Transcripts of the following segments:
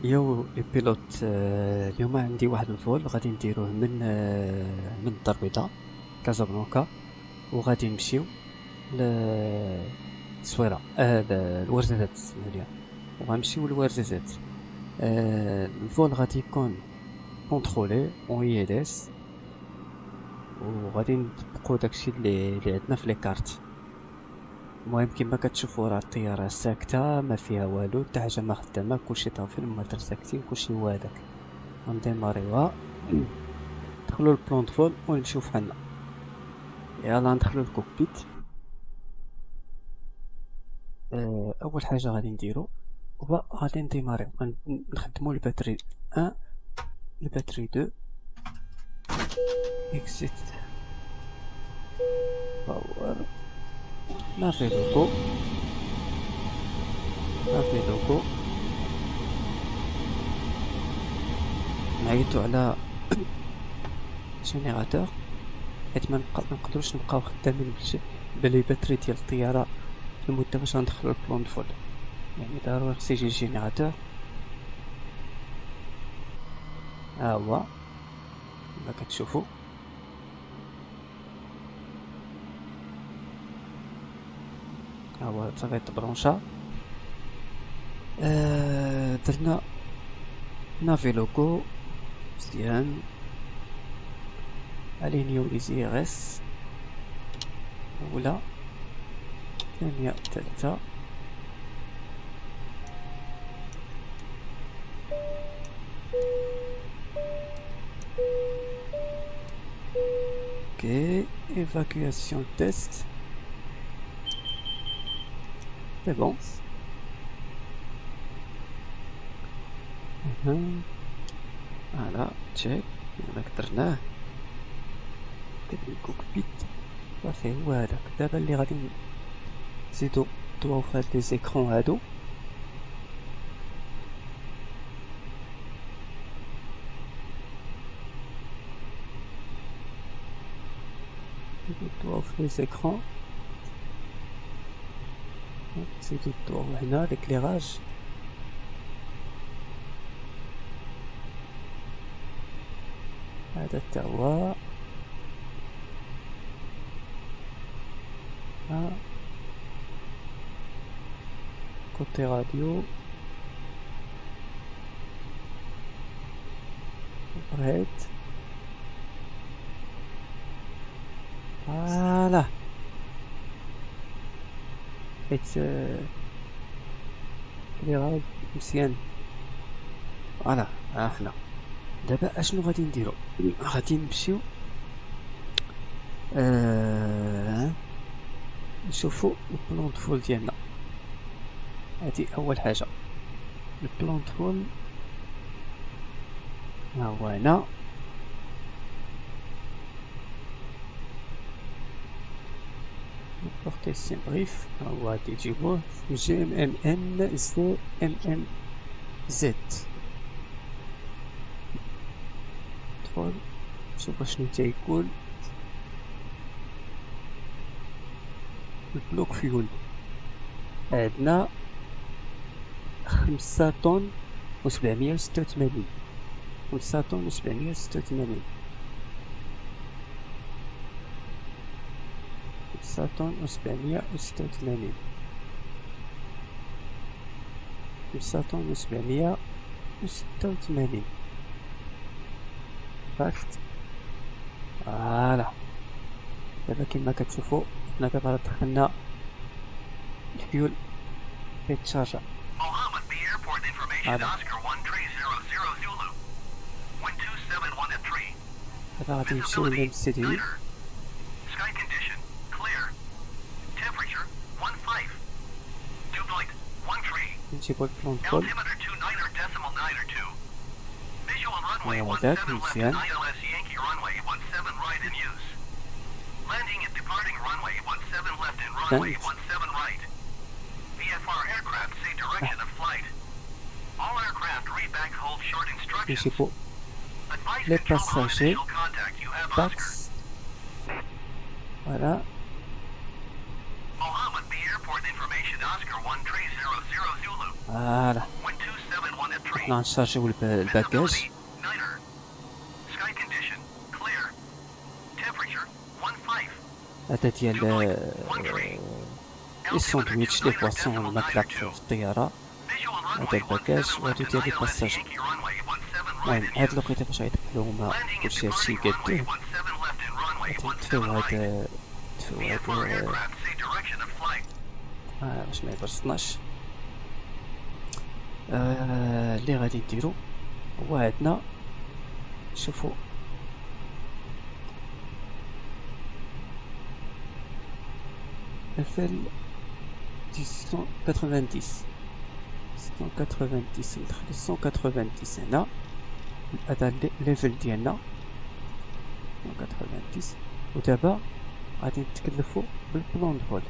يو البيلوت، اليوم عندي واحد الفول غادي نديروه من الدار البيضاء كازابلانكا، وغادي نمشيو للتصويرة الورزازات اسمحولي، وغنمشيو للورزازات. الفول غادي يكون كونترولي اون اي ال اس، وغادي نطبقو داكشي اللي عندنا في لي كارت. المهم كما كتشوفوا راه الطياره ساكته، ما فيها والو، حتى حاجه ما خدامه، كلشي طافي، الموتور ساكتين، كلشي هو هداك. غنديماريوها، ندخلو للبلون فول ونمشيو فحالنا. يلا ندخلو للكوكبيت. اول حاجه غادي نديرو هو غادي نديماريو، نخدمو الباتري 1، الباتري 2، اكسيت باور، نافي لوكو، نافي لوكو. نعيطو على جينيراتور حيت منقدروش نبقاو خدامين بلي باتري ديال الطياره المده باش غندخلو البلون فول، يعني ضروري خص يجي الجينيراتور. ها هو كما كتشوفوا، ها هو صافي تبرونشا. درنا نافي لوكو مزيان، الينيو لي زيغس، اولى ثانيه ثالثه. اوكي، évacuation test, c'est bon. فوالا تشيك، هذاك درناه. الكوكبيت صافي هو هذاك. دابا اللي غادي نزيدو نضواو في هاد لي زيكرون هادو، نضواو في لي زيكرون، نزيدو نضواو هنا ليكليراج. هذا تا هو، كوتي راديو، بريد، فوالا حيت كليراج مزيان. فوالا ها حنا دابا اشنو غادي نديرو؟ غادي نمشيو نشوفو البلون فول ديالنا. هادي اول حاجه، البلون فول ها هو هنا. نبورتي سي بريف، ها هو غادي تجيبوه جي ام ام ان سي ام ام زد. ندخل نشوف شنو تيقول. البلوك فيول عندنا 5 طن و786، 5 طن و786، 5 طن و786، 5 طن و786. فاكت. فوالا دابا كما كتشوفوا حنا دابا دخلنا الفيول في التشارجر. دابا غادي نمشيو للسيتي، نجيبو البلون فول هذاك مزيان. نجيبو لي باساجي باكس، فوالا فوالا حنا غنشارجيو الباكاج. هذا ديال لي ساندويتش لي بواسون الماكلة في الطيارة. هذا الباكاج وهادو ديال لي باساج. المهم هاد الوقيته فاش غيدخلو هما كلشي هادشي يقادوه غنطفيو هاد باش ما يبرصناش. اللي غادي نديرو هو عندنا شوفوا level 190 190 ندخلو 190 هنا. هذا الليفل ديالنا 190. ودابا غادي نتكلفو بالبلان فول.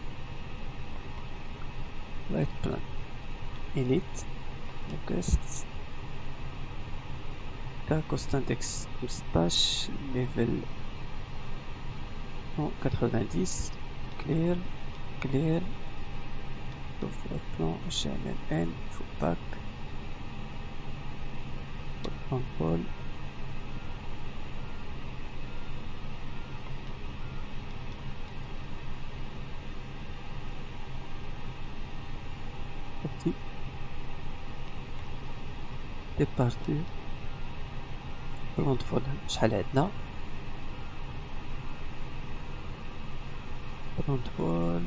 رايت بلان init request كوست اندكس 15 ليفل 190 كلير شوف البلان HLN فوباك بلان فول ديبارتي بلان فول. شحال عندنا بلان فول؟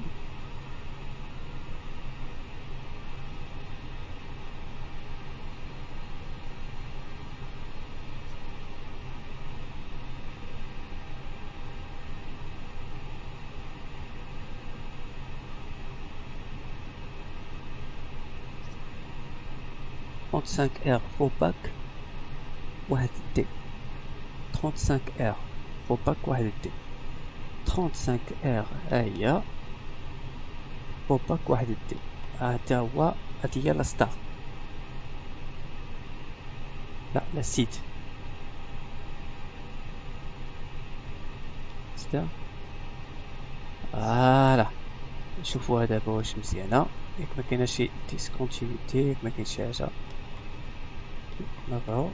R فوباك واحد دي 35 R فوباك واحد دي 35 R هي فوباك واحد دي. هذا هو هادي هي لا ستار لا سيت ستار. فوالا نشوفوها دابا واش مزيانه. ياك ما كايناش شي ديسكونتينيتي ياك ما كاين شي حاجه نبعو.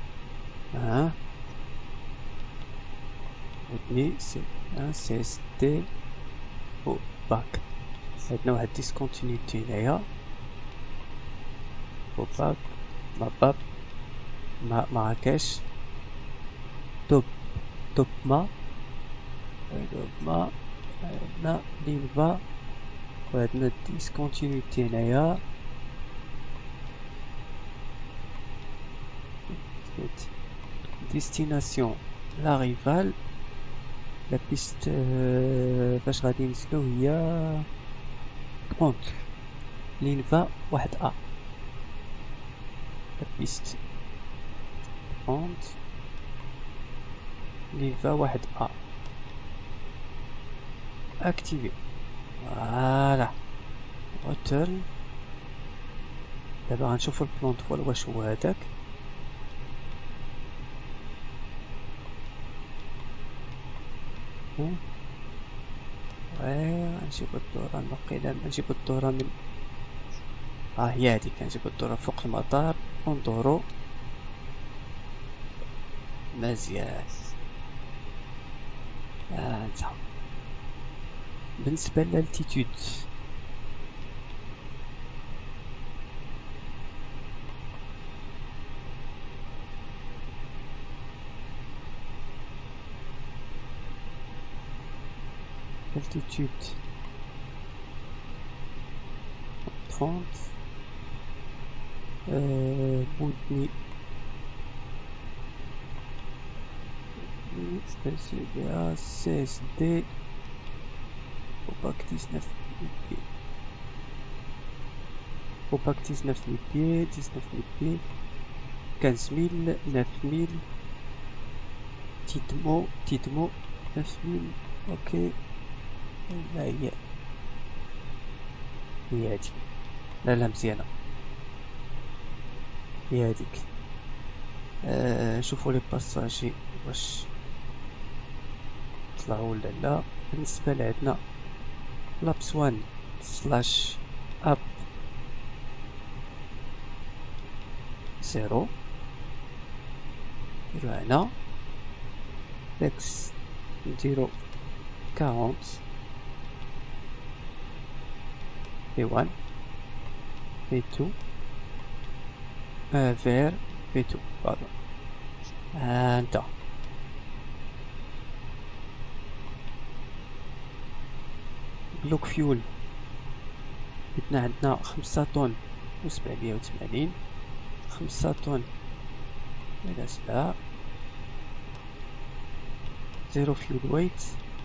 ودني سي ان سي اس دي او باك. عندنا واحد ديسكونتينيتي هنايا او باك ماباب مراكش توب ما عندنا لينفا وعندنا ديسكونتينيتي هنايا. ديستيناسيون لاريفال. لا بيست فاش غادي نسلو هي 30 لينفا واحد ا. لا بيست 30 لينفا واحد ا اكتيفي. فوالا اوترن. دابا غنشوفو البلان فول واش هو هداك. غنجيب الدورة نقيلا نجيب الدورة من هي هادي. كنجيب الدورة فوق المطار وندورو مزيان. انت بالنسبة للالتيتود altitude 30 Boudni CSD Opaque 19 pieds. Opaque 19 000 pieds, 19 000 pieds, 15 000, 9 000, Titmo 9 000, ok. لا هي هاديك. لا مزيانة هي هاديك. نشوفو لي باساجي واش طلعو ولا لا. بالنسبة لعندنا لابس 1 سلاش اب 0 نديرو هنا اكس نديرو 40 V1 V2 vers V2 pardon هانتا بلوك فيول بدنا عندنا 5 طن و780 5 طن إلى سبعة 0 فيول ويت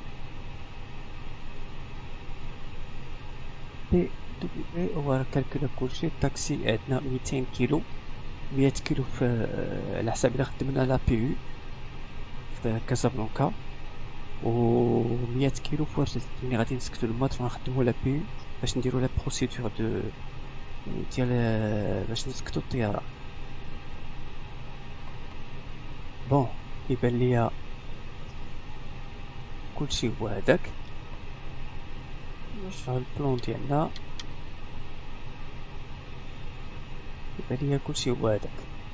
بي دبليو هو كالكولا كلشي. الطاكسي عندنا 200 كيلو 100 كيلو في على حساب إلا خدمنا لا بي يو في كازابلانكا و 100 كيلو في ورشة ملي غادي نسكتو الماط غنخدمو لا بي يو باش نديرو لا بروسيدور دو ديال باش نسكتو الطيارة. بون يبان ليا كلشي هو هداك. نرجعو البلون ديالنا يبان ليا كلشي هو هداك.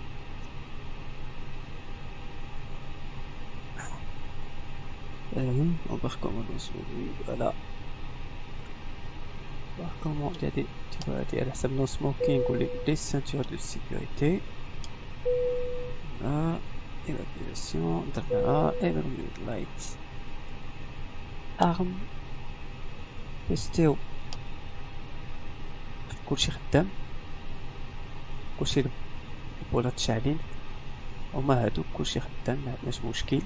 on va recommander celui voilà on va recommander des à no smoking ou les ceintures de sécurité. Voilà, évacuation, environment light, arme, تيستيو كلشي خدام كلشي البولات شاعلين هما هادو كلشي خدام معندناش مشكل.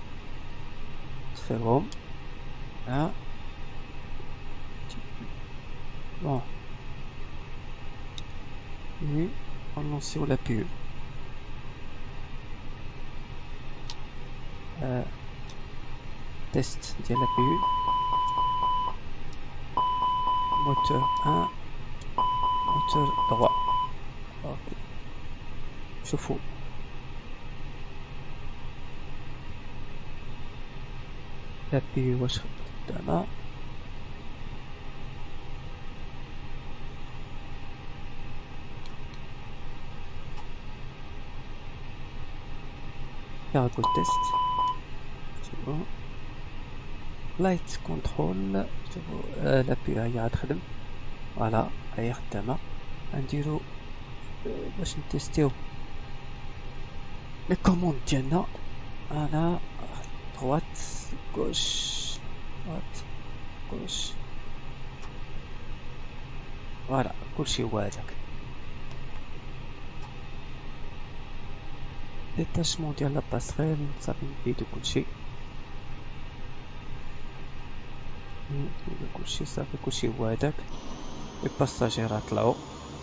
طفيهم ها بون وي نلونسيو لا بيو تيست ديال لا بيو موتور 1 موتور 3 اوكي. شوفوا لا بيو واش خدامه. كارغو تيست شوفوا لايت كنترول شوفوا لا بيو هي غتخدم فوالا هي خدامه. غنديرو باش نتيستيو لي كوموند ديالنا. انا droite gauche droite gauche voilà كلشي هو هداك. ديتاشمون ديال لا باسريل صافي نبيدو كلشي كلشي صافي كلشي هو هداك. لي باساجير طلعو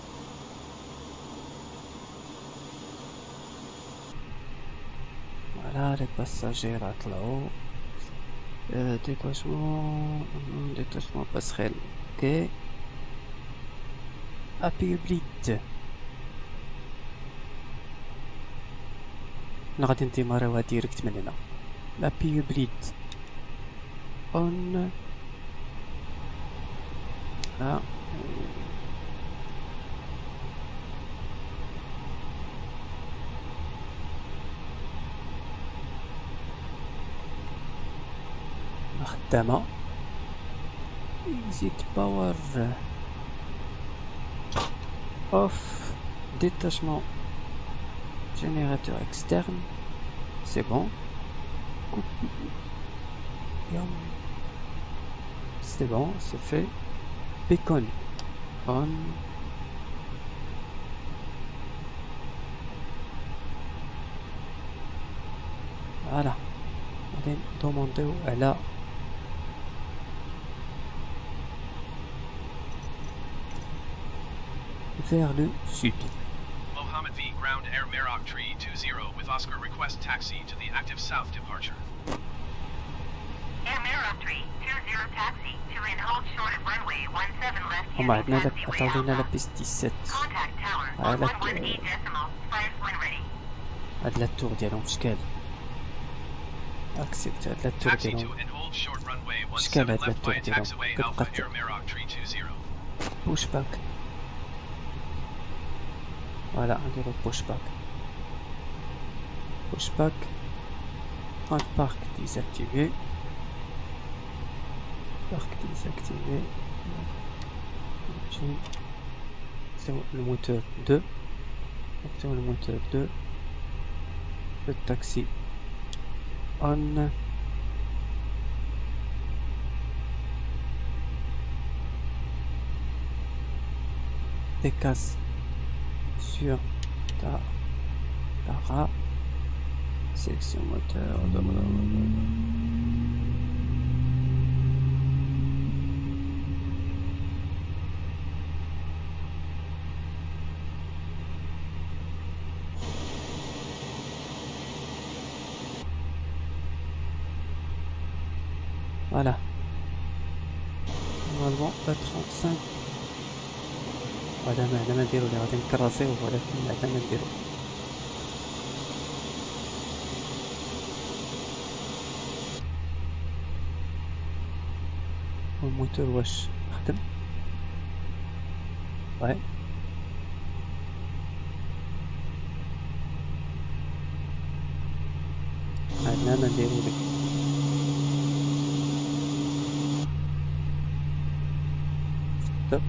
فوالا لي باساجير طلعو. ديتاشمون باسريل اوكي. ابي بليد انا غادي نديماريوها ديريكت من هنا. لابي بليد اون ها خدامة. اكزيت باور اوف détachement générateur externe c'est bon. C'est bon, c'est fait. Beacon on. Voilà, on va demander à la vers le sud. Mohammed V. Ground Air Merak Tree 20 with Oscar request taxi to the active south departure. Air Merak Tree 20 taxi to and hold short of runway 17 left. هما عندنا عطاولينا لا بيست 17. Contact tower 118 decimal. Fires when ready. هاد لا تور ديالهم فشكال اكسبت. هاد لا تور Taxi to ديالهم and hold short runway فشكال 17 هاد لا left تور by ديالهم taxiway Alpha كتبقى Air Merak Tree 20. بوش باك فوالا نديرو بوش باك. بوش باك راند بارك ديزاكتيفي. بارك ديزاكتيفي. نمشي نسيو الموتور 2. نسيو الموتور 2. Le taxi on. Des cases sur ta para. Sélection moteur. Voilà. Normalement la 35. هذا ما نديرو اللي غادي نكراسيو ولكن هذا ما نديرو. والموتور واش خدم؟ وي هذا ما نديرو لك. ستوب.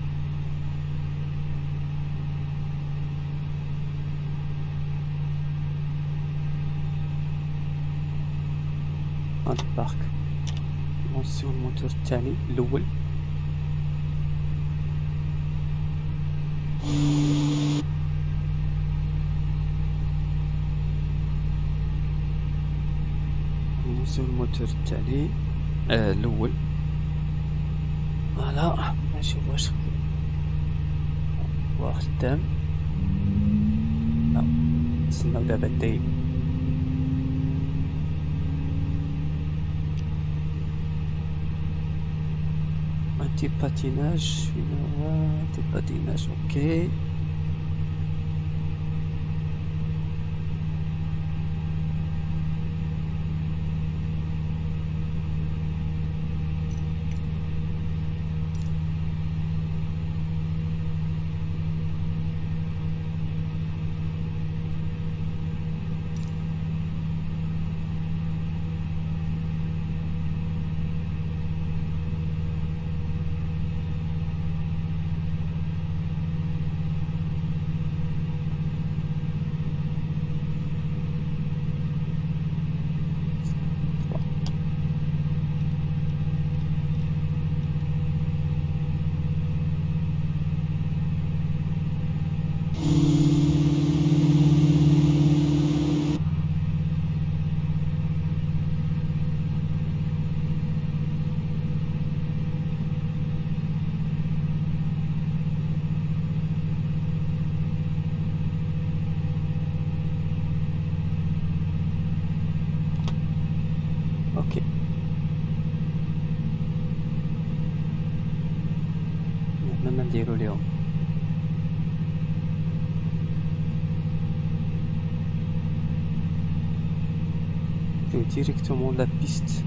هاد البارك نوصيو الموتور الثاني الاول. نوصيو الموتور الثاني الاول. فوالا نشوف واش هو خدام. لا نستناو دابا الدايم. انتي باتيناج فين هو؟ انتي باتيناج اوكي. اوكي هنا ما نديرو اليوم. ديريكتومون لا بيست.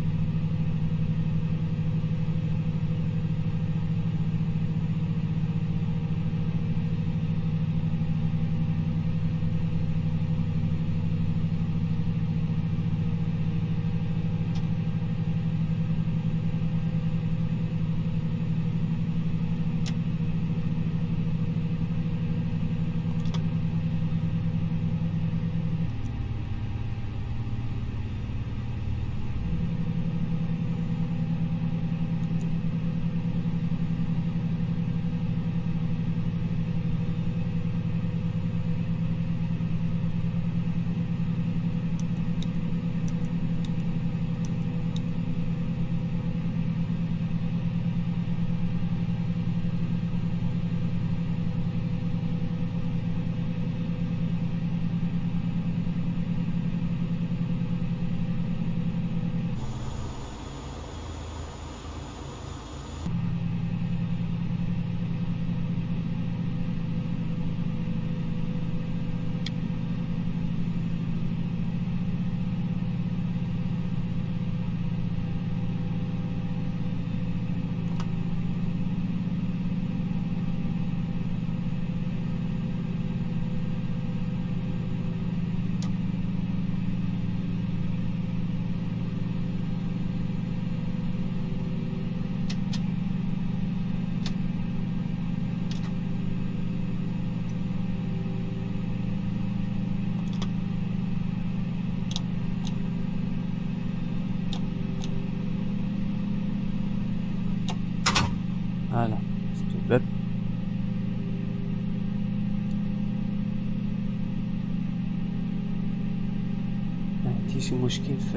عندي شي مشكل في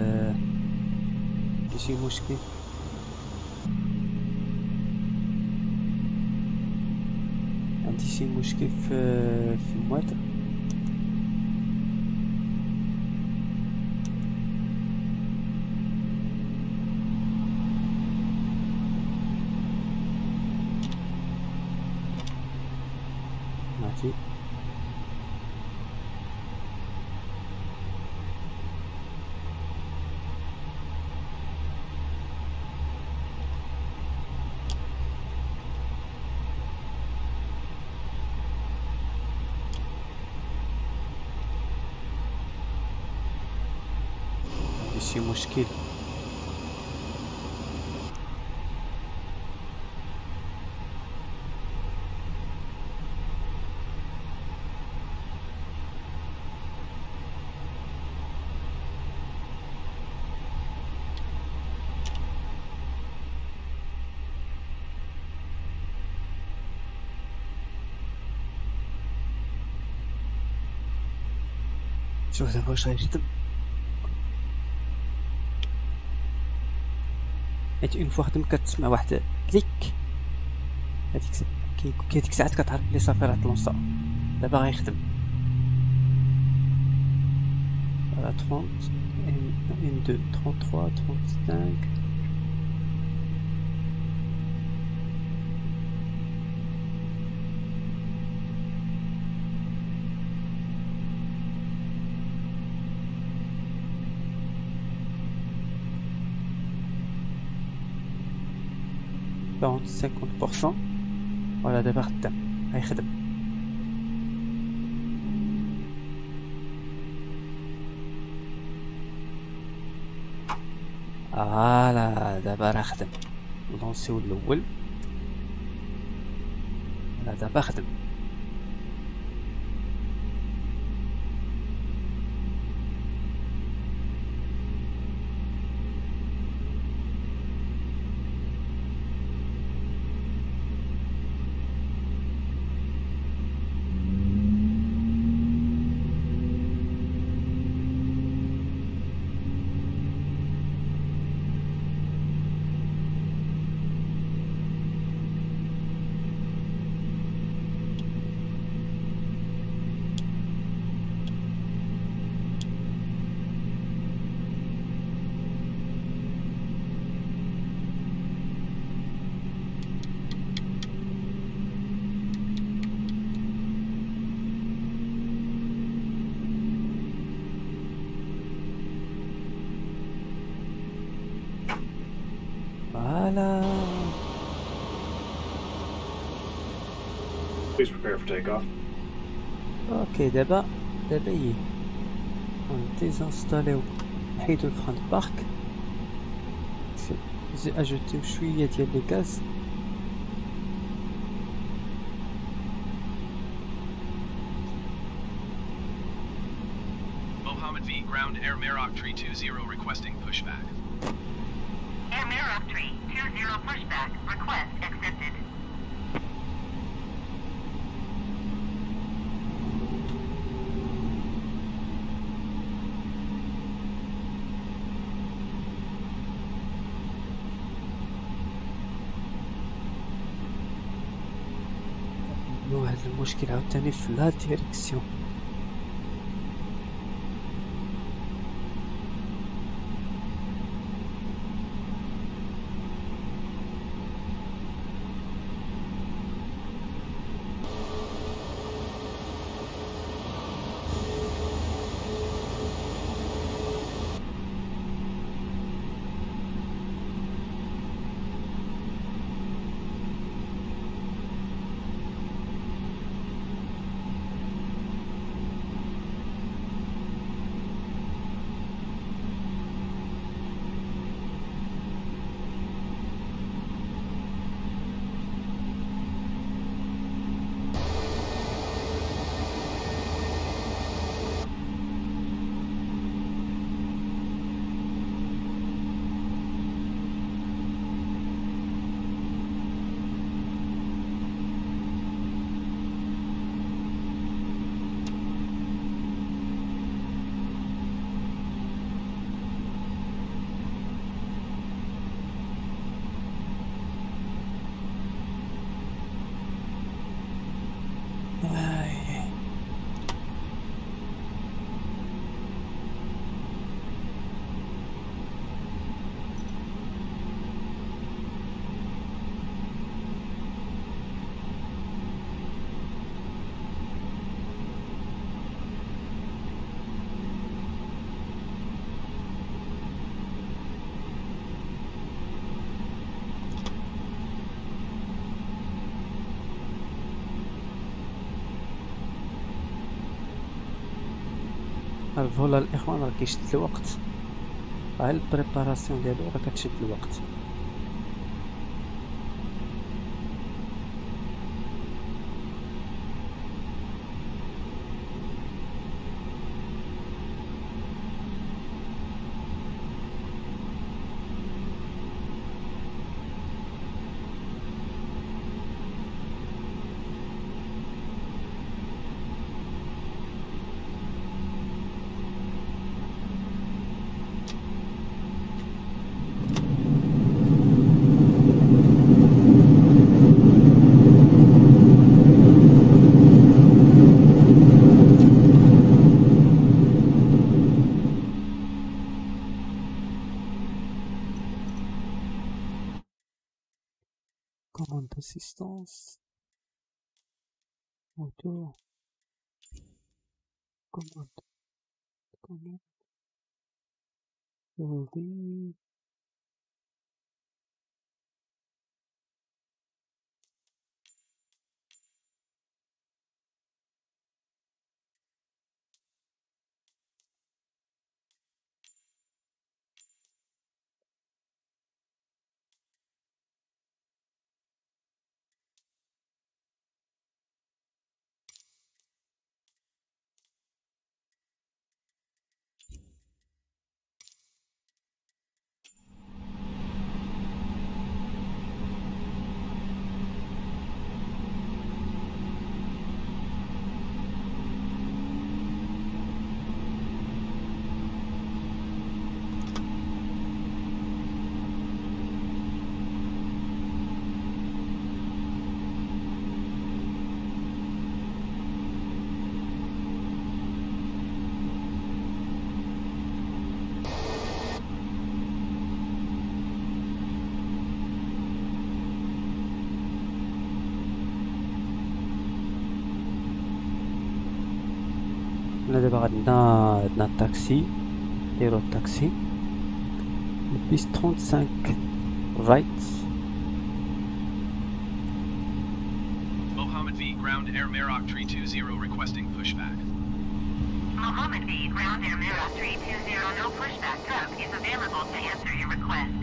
شي مشكل. عندي شي مشكل في الموتر. ماشي شي مشكل. شوف دابا واش غيخدم. حيت اون فوا خدم كتسمع واحد كليك، هاديك الساعات كتعرف بلي صافي راه طلونسا. دابا غيخدم. راه 30 1 2 33 35. باونت 50%. فوالا دابا خدام غيخدم. فوالا دابا راه خدم. نلونسيو الاول. فوالا دابا خدم. فوالا Please prepare for takeoff. اوكي. دابا ديزانستاليو، نحيدو الفران بارك، اجوتيو شويه ديال لي غاز. Mohammed V, ground Air Merak Tree 20 requesting pushback. Air Merak Tree 20 pushback. Request accepted. واحد المشكل عاوتاني في لا ديريكسيون. الفولا الاخوان راه كيشد الوقت، ها البريباراسيون ديالو راه كتشد الوقت. Commande d'assistance. Moteur. Commande. Oui. هنا دابا عندنا التاكسي، نديرو التاكسي البيس 35 رايت. Mohammed V, ground air Merak tree 20 requesting pushback. Mohammed V, ground air Merak 320, no pushback truck is available to answer your request.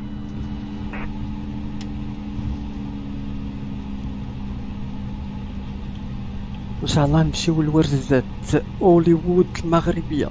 ان شاء الله نمشيو لورزة هوليوود المغربية.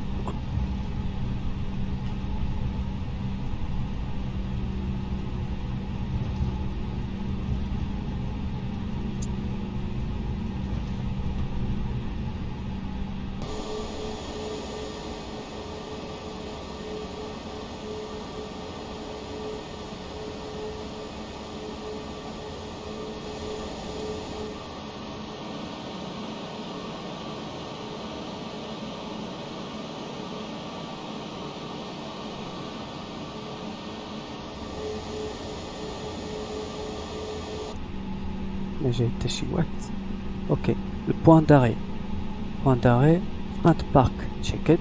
ما جاي حتى شي واحد. اوكي البوان داري، بوان داري فرانت بارك تشيكد.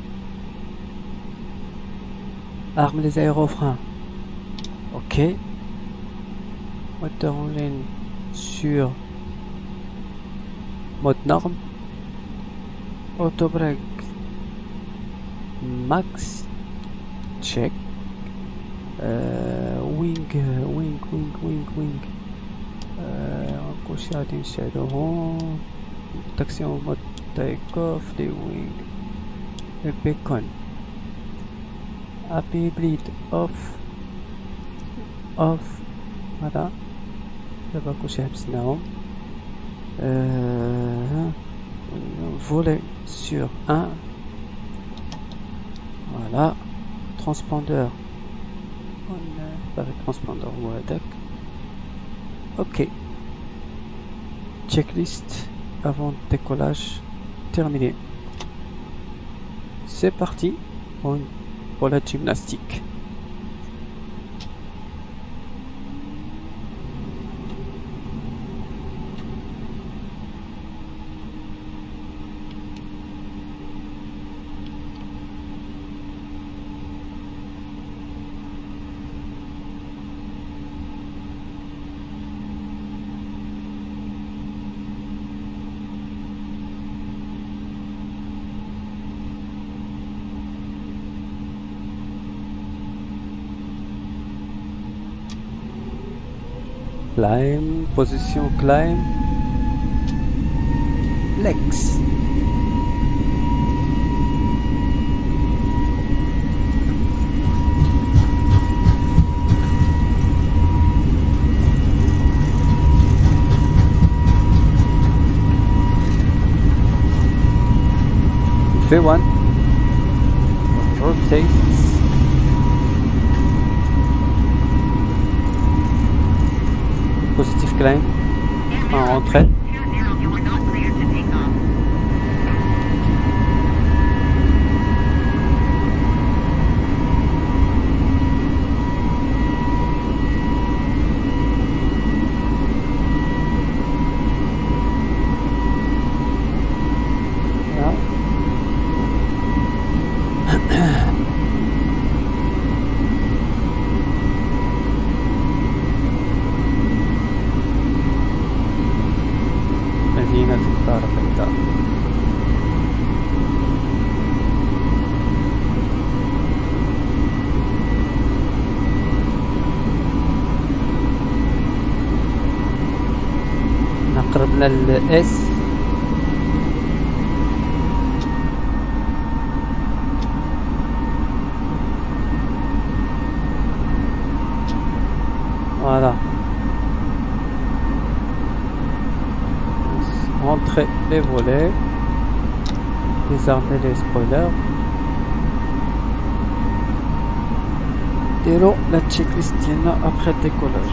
arme les aérofreins. Ok. Moteur en ligne sur mode norme. Autobrake max. Check. Wing. كلشي غادي نشعلوهم. تاكسي مود تيك اوف دي وينغ. البيكون ابي بليد اوف هذا دابا كلشي حبسناهم. فولي سور 1. فوالا ترانسبوندور باغي ترانسبوندور هو هداك. Ok. Checklist avant décollage terminé. C'est parti pour la gymnastique. كلايم بوزيسيون كلايم فليكس. V1 rotate positive climb en rentrée. مدينة الدار البيضاء. قربنا للإس. Voilà. Rentrer les volets, désarmer les spoilers. Délo la checklist ديالنا après le décollage.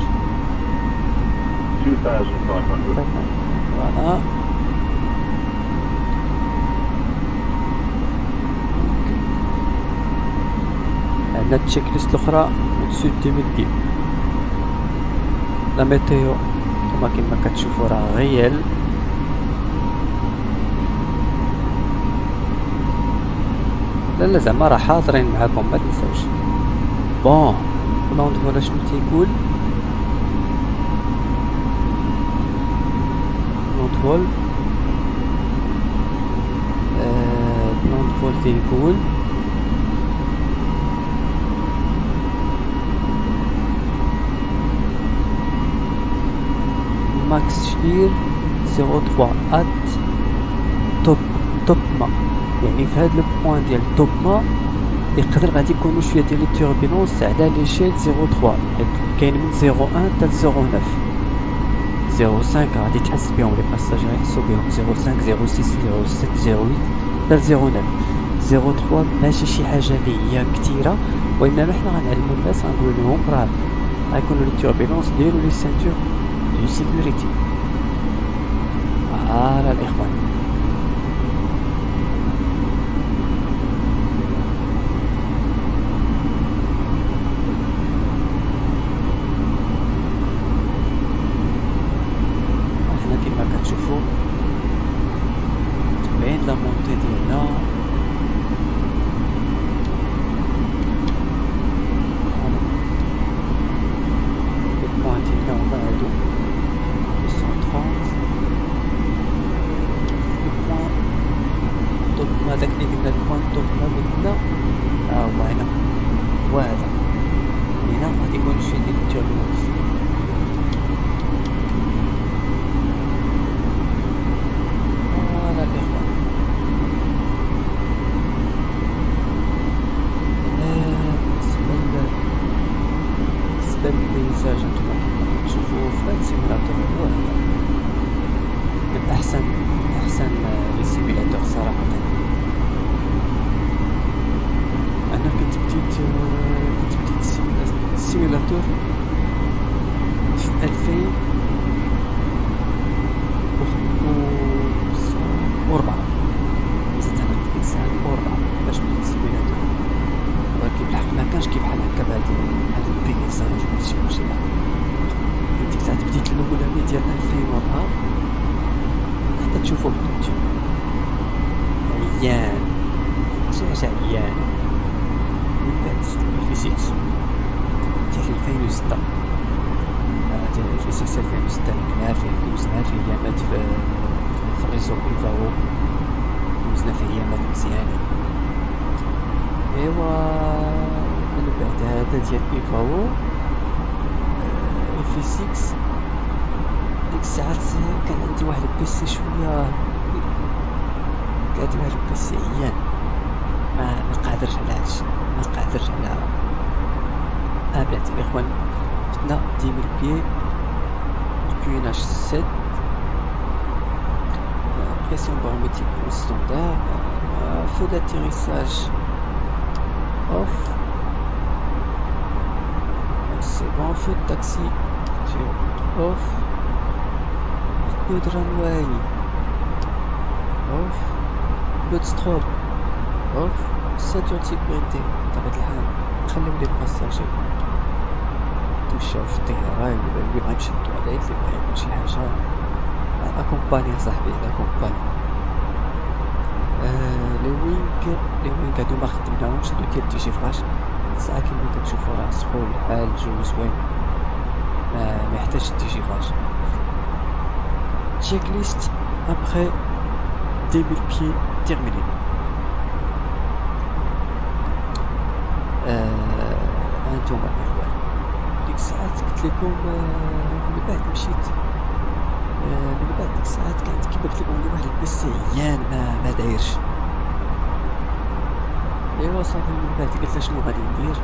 2500. Voilà. عندنا التشيكليست الاخرى au-dessus de 2000 pieds. لا ميتيو كما كتشوفوا راه غيال. لا زعما راه حاضرين معاكم ما تنساوش. بون بلان دو فوالا شنو تيقول بلان دو فول بلان دو فول تيقول ماكس شير 03 ات توب ما، يعني في هاد لو بوين ديال توب ما يقدر غادي يكونوا شويه ديال لي توربيلونس على ليشيل 03، كاين من 01 حتى 09. 05 غادي تحس بهم لي باساجير يحسوا بهم 05 06 07 08 حتى 09. 03 ماشي شي حاجه اللي هي كثيره، وانما حنا غنعلموا الناس غنقول لهم راه غيكونوا لي توربيلونس ديروا لي سانتور دو سيكوريتي. فوالا الاخوان. احنا كما كتشوفوا تبين لا مونتي ديالنا. لي بوين ديالنا هما هادو 130. هذاك اللي قلنا البوان توب ما قلنا ها هو هنا، وهذا هنا غادي يكون شي ديال التوربيلونس. فوالا الاخوان. بالنسبه للبيزاج انتما كما كتشوفوا في هاد السيميلاتور هو هذا من احسن لي سيميلاتور صراحه. انا كنت بديت السيميلاتور في 2004 زدت انا ديك الساعه 2004 باش بديت السيميلاتور، ولكن بالحق ما كانش كي بحال هكا بهاد البيزاج وهادشي ماشي. ديك الساعه بديت الاولاني ديال 2004 حتى تشوفوا اليوتيوب عيان شي عيان. من بعد الفيزيكس ديال 2006 ديال الفيزيكس 2006 كنا فيه دوزنا في ايامات في الريزو بيفاو، دوزنا في ايامات مزيانين. ايوا من بعد هذا ديال بيفاو الفيزيكس ديك الساعات كان عندي واحد البيسي شويه، كان عندي واحد البيسي عيان، ما قادرش على هادشي، ما قادرش على بلاتي الاخوان. فتنا 10 000 pieds QNH 7 pression barométrique au standard, feu d'atterrissage off, c'est bon, feu de taxi off, feu de runway off, feu de strobe off, ceinture de sécurité. بطبيعة الحال نخليو لي باساجي تمشاو في الطيارة، اللي بغا يمشي للطواليت، اللي بغا يعمل شي حاجة اكومباني صاحبي اكومباني. لي وينغ هادو ما خدمناهمش، هادو ديال التيشيفراج. ساعة كيما كتشوفو راه سخون الحال، الجو زوين، ما يحتاجش التيشيفراج. تشيك ليست ابخي 10 000 pieds تيرميني. هانتوما الاخوان ديك الساعات قلت لكم من بعد مشيت، من بعد ديك الساعات كانت كيما قلت لكم عندي واحد البيسي عيان ما دايرش. ايوا صافي من بعد قلت شنو غادي ندير،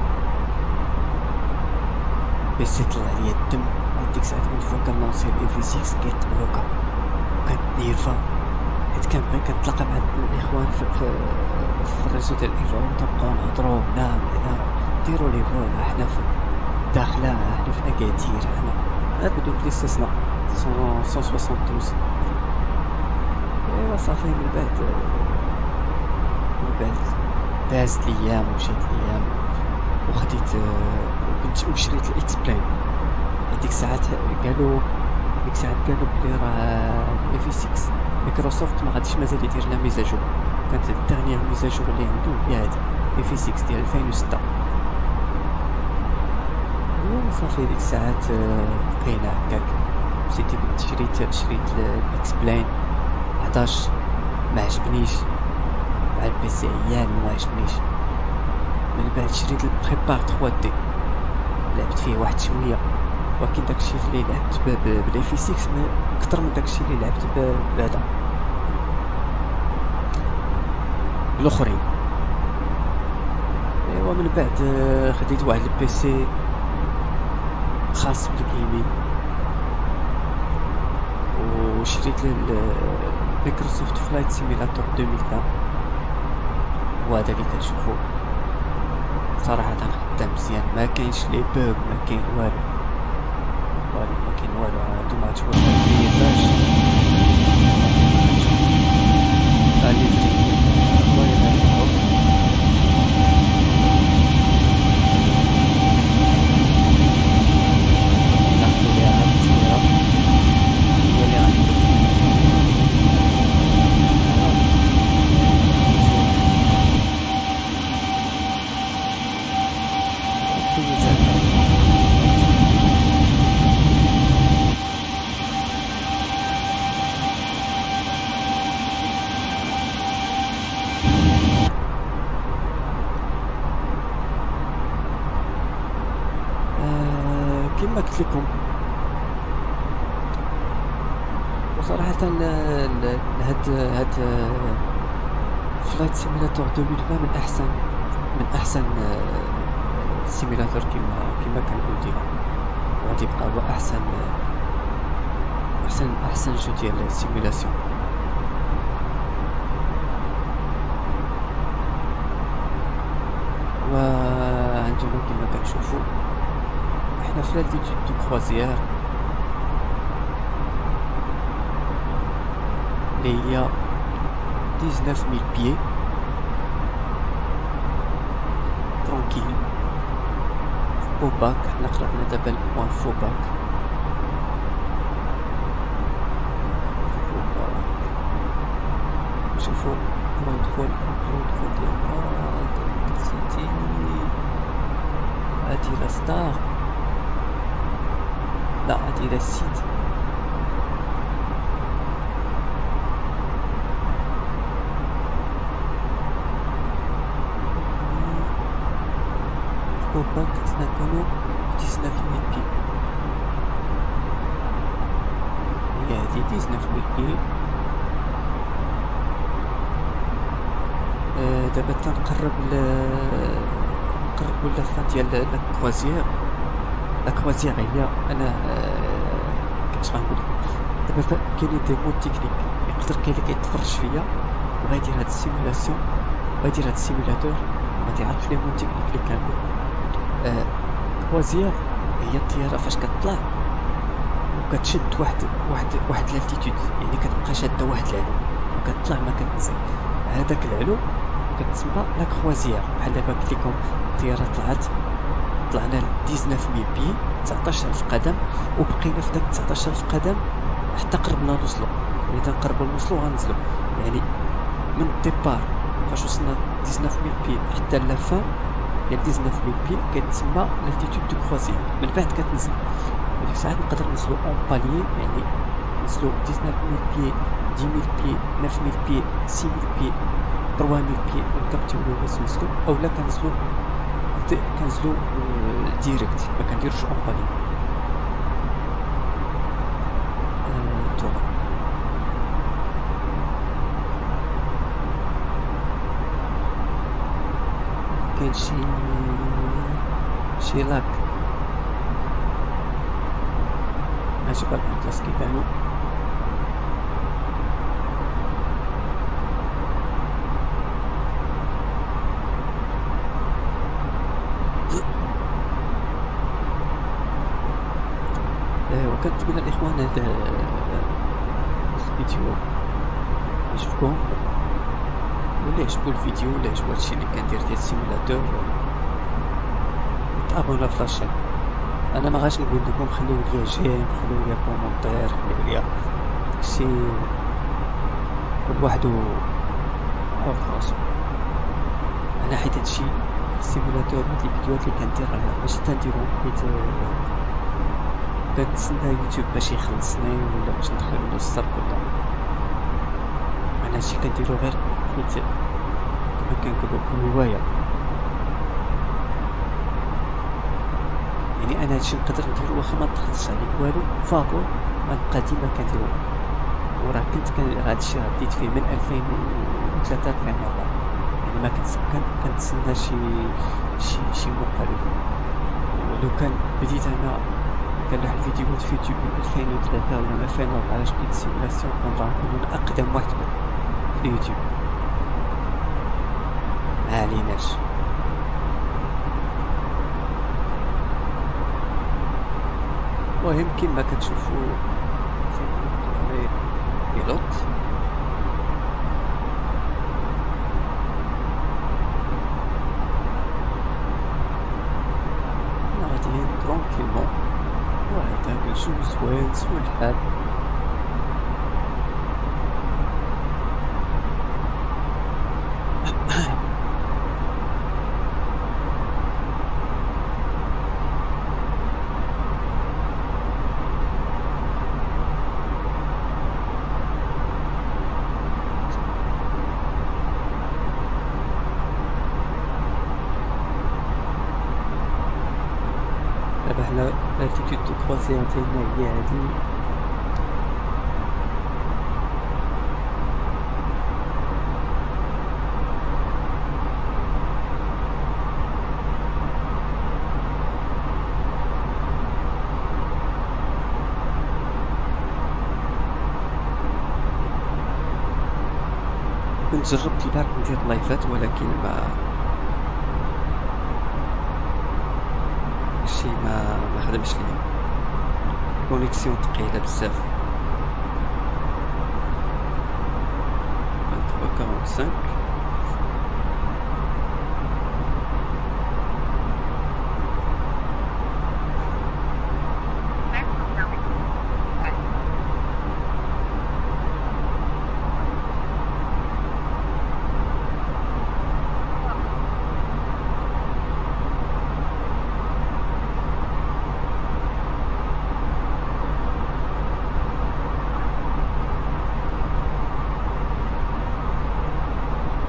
بيسي طلع ليا الدم. ديك الساعات كنت فوق كنلونسي الاي 6 كيتبلوكا، كانت نيرفا حيت كنبغي كنتلاقى مع الاخوان في الريزو ديال الايفون، تنبقاو نهضرو هنا نديرو لي فول، حنا في داخله، حنا في اكادير، حنا بدو في الاستثناء 172. ايوا صافي من بعد دازت الايام ومشيت الايام وخديت وشريت الاكسبلين. ديك الساعات قالوا بلي راه الاي 6 مايكروسوفت ما غاديش مازال يدير لها ميزاجور، كانت الدرنيير ميزاجور اللي عنده هي هادي اي 6 ديال 2006. صافي ديك الساعات بقينا هكاك، شريت الاكسبلين 11، ما عجبنيش مع البيسي عيان، ما عجبنيش. من بعد شريت البريبار 3 دي، لعبت فيه واحد شويه، ولكن داكشي اللي لعبت بالاي 6 اكثر من داكشي اللي لعبت بعدا الاخرين. ايوا من بعد خديت واحد البيسي خاص بالجيمين، وشريت مايكروسوفت فلايت سيميلاتور 2020. وهذا اللي كتشوفو صراحه خدام مزيان، ما كاينش لي بوغ، ما كاين والو، هادو ما تشوفوش البيتاج اللي كما قلت لكم. وصراحة هاد فلايت سيميلاتور 2020 من احسن سيميلاتور كما كنقول ديما، وغادي يبقى هو احسن جو ديال السيميلاسيون. وعندنا كما كنشوفوا احنا في لالتيتود دو كروازيير اللي هي 19000 pieds ترونكيل. فوباك حنا قربنا دابا البوان فوباك. شوفوا ندخل ديال سيتي هادي لا ستار، لا هادي لا سيت. فوباك تنكونو 19000 pieds. هي هادي 19000 بي. دابا تنقرب نقرب ولا فان ديال لاكروازيير. لاكروازيير هي انا كيفاش غنقول دابا كاينين دي مود تكنيك يقدر كاين اللي كيتفرج فيا وغيدير هاد السيمولاسيون وغيدير هاد السيمولاتور غادي يعرف لي مود تكنيك اللي كنقول. كروازيير هي الطياره فاش كتطلع وكتشد واحد لالتيتود، يعني كتبقى شاده واحد العلو وكتطلع ما كتنزل. هذاك العلو كتسمى لا كروازيير. بحال دابا قلت لكم الطياره طلعنا ل 19000 بي 19000 قدم وبقينا في داك 19000 قدم حتى قربنا نوصلو. يعني تنقربوا نوصلو غنزلو، يعني من الديبار فاش وصلنا 19000 بي حتى لافان ديال 19000 بي كتسمى لالتيتود دو كروازيير. من بعد كتنزل وديك الساعات نقدر نوصلو اون باليي، يعني نوصلو 19000 بي 10000 بي 9000 بي 6000 بي 3000 بي ونكبتو باش نوصلو، اولا كنزلو ديريكت ما كنديروش اون باليي. كاين شي لاك ماشي بالك الكلاس كيبانو. وكنتمنى الاخوان هذا الفيديو يعجبكم، ولا يعجبو الفيديو ولا يعجبو هادشي اللي كندير ديال السيمولاتور تابوناو في لاشين. انا ما غاش نقول لكم خليو ليا جيم، خليو ليا كومونتير، خليو ليا داكشي كل واحد عارف راسو. انا حيت هادشي السيمولاتور هاد الفيديوهات اللي كندير ماشي تنديرهم حيت كنتسنى يوتيوب باش يخلصني ولا باش ندخل للسرب ولا انا هادشي كنديرو غير حيت كما كنقولو هواية. يعني انا هادشي نقدر نديرو واخا ما تخلصش عليك والو فابور غنبقى ديما كنديرو. وراه كنت هادشي بديت فيه من 2003 2004، يعني ما كنتسنى شي مقابل. ولو كان بديت انا كان واحد الفيديوهات في يوتيوب من 2003 ولا من 2004 باش بديت السيمولاسيون كنت غنكون اقدم واحد في اليوتيوب. ما عليناش. المهم كيما كتشوفو بيلوت غاديين ترونكيلمون وهدا كنشوف زوين الحال. دابا حنا لالتيتود دو كروازيير ديالنا هي هادي. كنت جربت البارح ندير لايفات ولكن شي ما خدمش ليا، كونيكسيون ثقيله بزاف. 23:45 23:45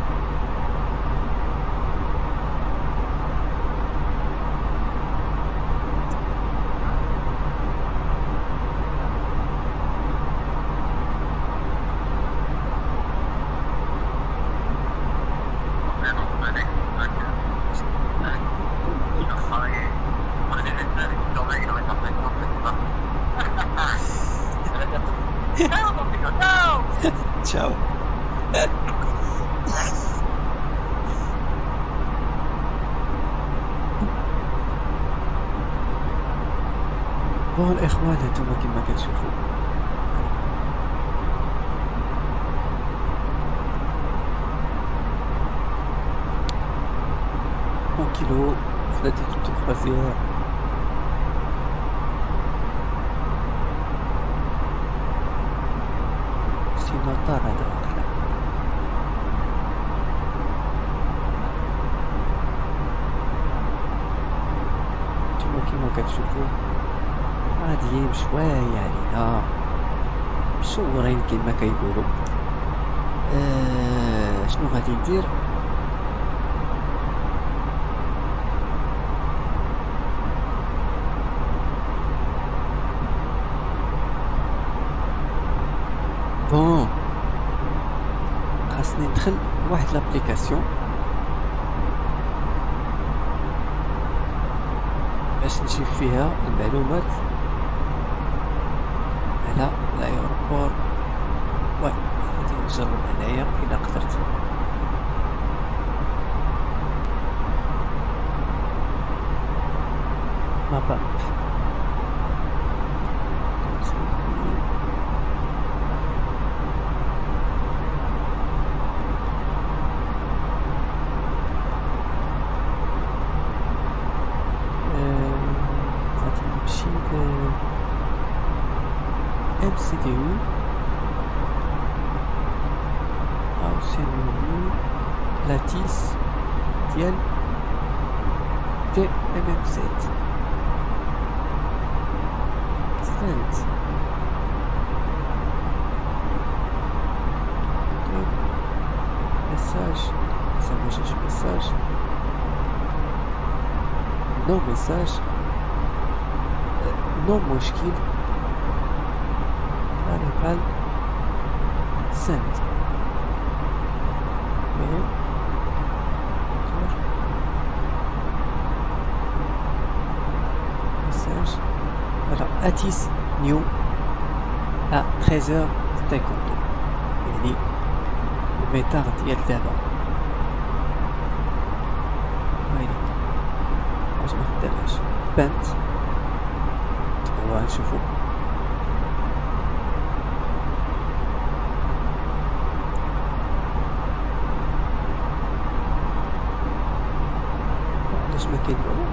تشاو. بون الاخوان هانتوما كما كتشوفوا كيلو في نادي التوخازية. سي مطار هذا أقلع. نتوما كيما كتشوفوا غاديين بشوية علينا مشورين كيما كيقولوا. شنو غادي ندير؟ بون خاصني ندخل لواحد لابليكاسيون باش نجيب فيها المعلومات على الايروبور. وي غادي نجرب هنايا الا قدرت. مابا MCDU أو سينونيم لاتيس ديال TMM7 سنت ميساج مجاش ميساج نو ميساج نو مشكل ريفال سنت message. Alors, Atis New à 13h50. يعني الميتار ديال دابا. ويلي واش مخداماش بانت. دابا غنشوفو. علاش ما كاين والو؟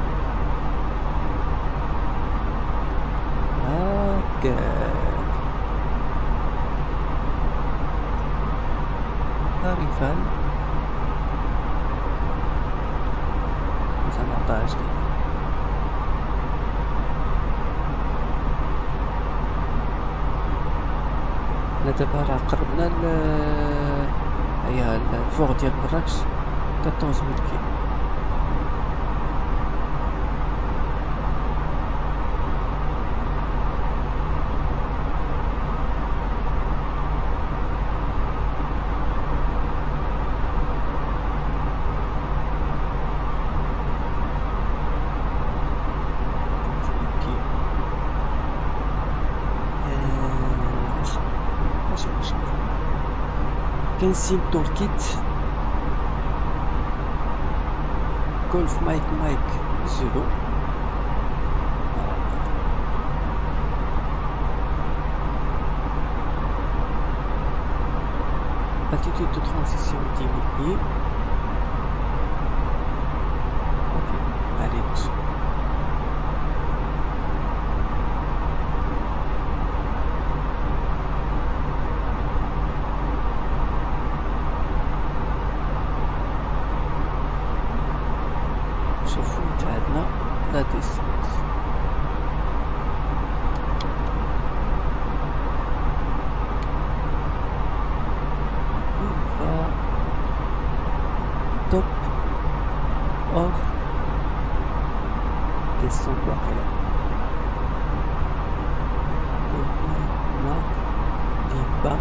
ريفال مثلا 14 حنا دابا راه قربنا هي الفور ديال مراكش 14 كيلو. كنسين توركيت جولف مايك زيرو. Attitude de transition diminuée. Ok, allez dessus. La distance. On va top of descendre là. Lima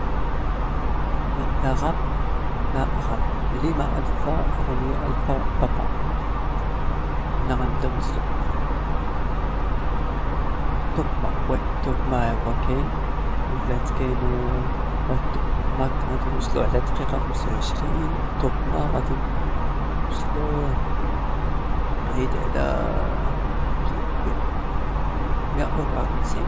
Lima Alpha Romeo Alpha Papa. غندوز توب ما يبغى كاين ولات كاينو ماك غادي نوصلو على دقيقة 25. توبنا غادي نوصلو بعيد على 154.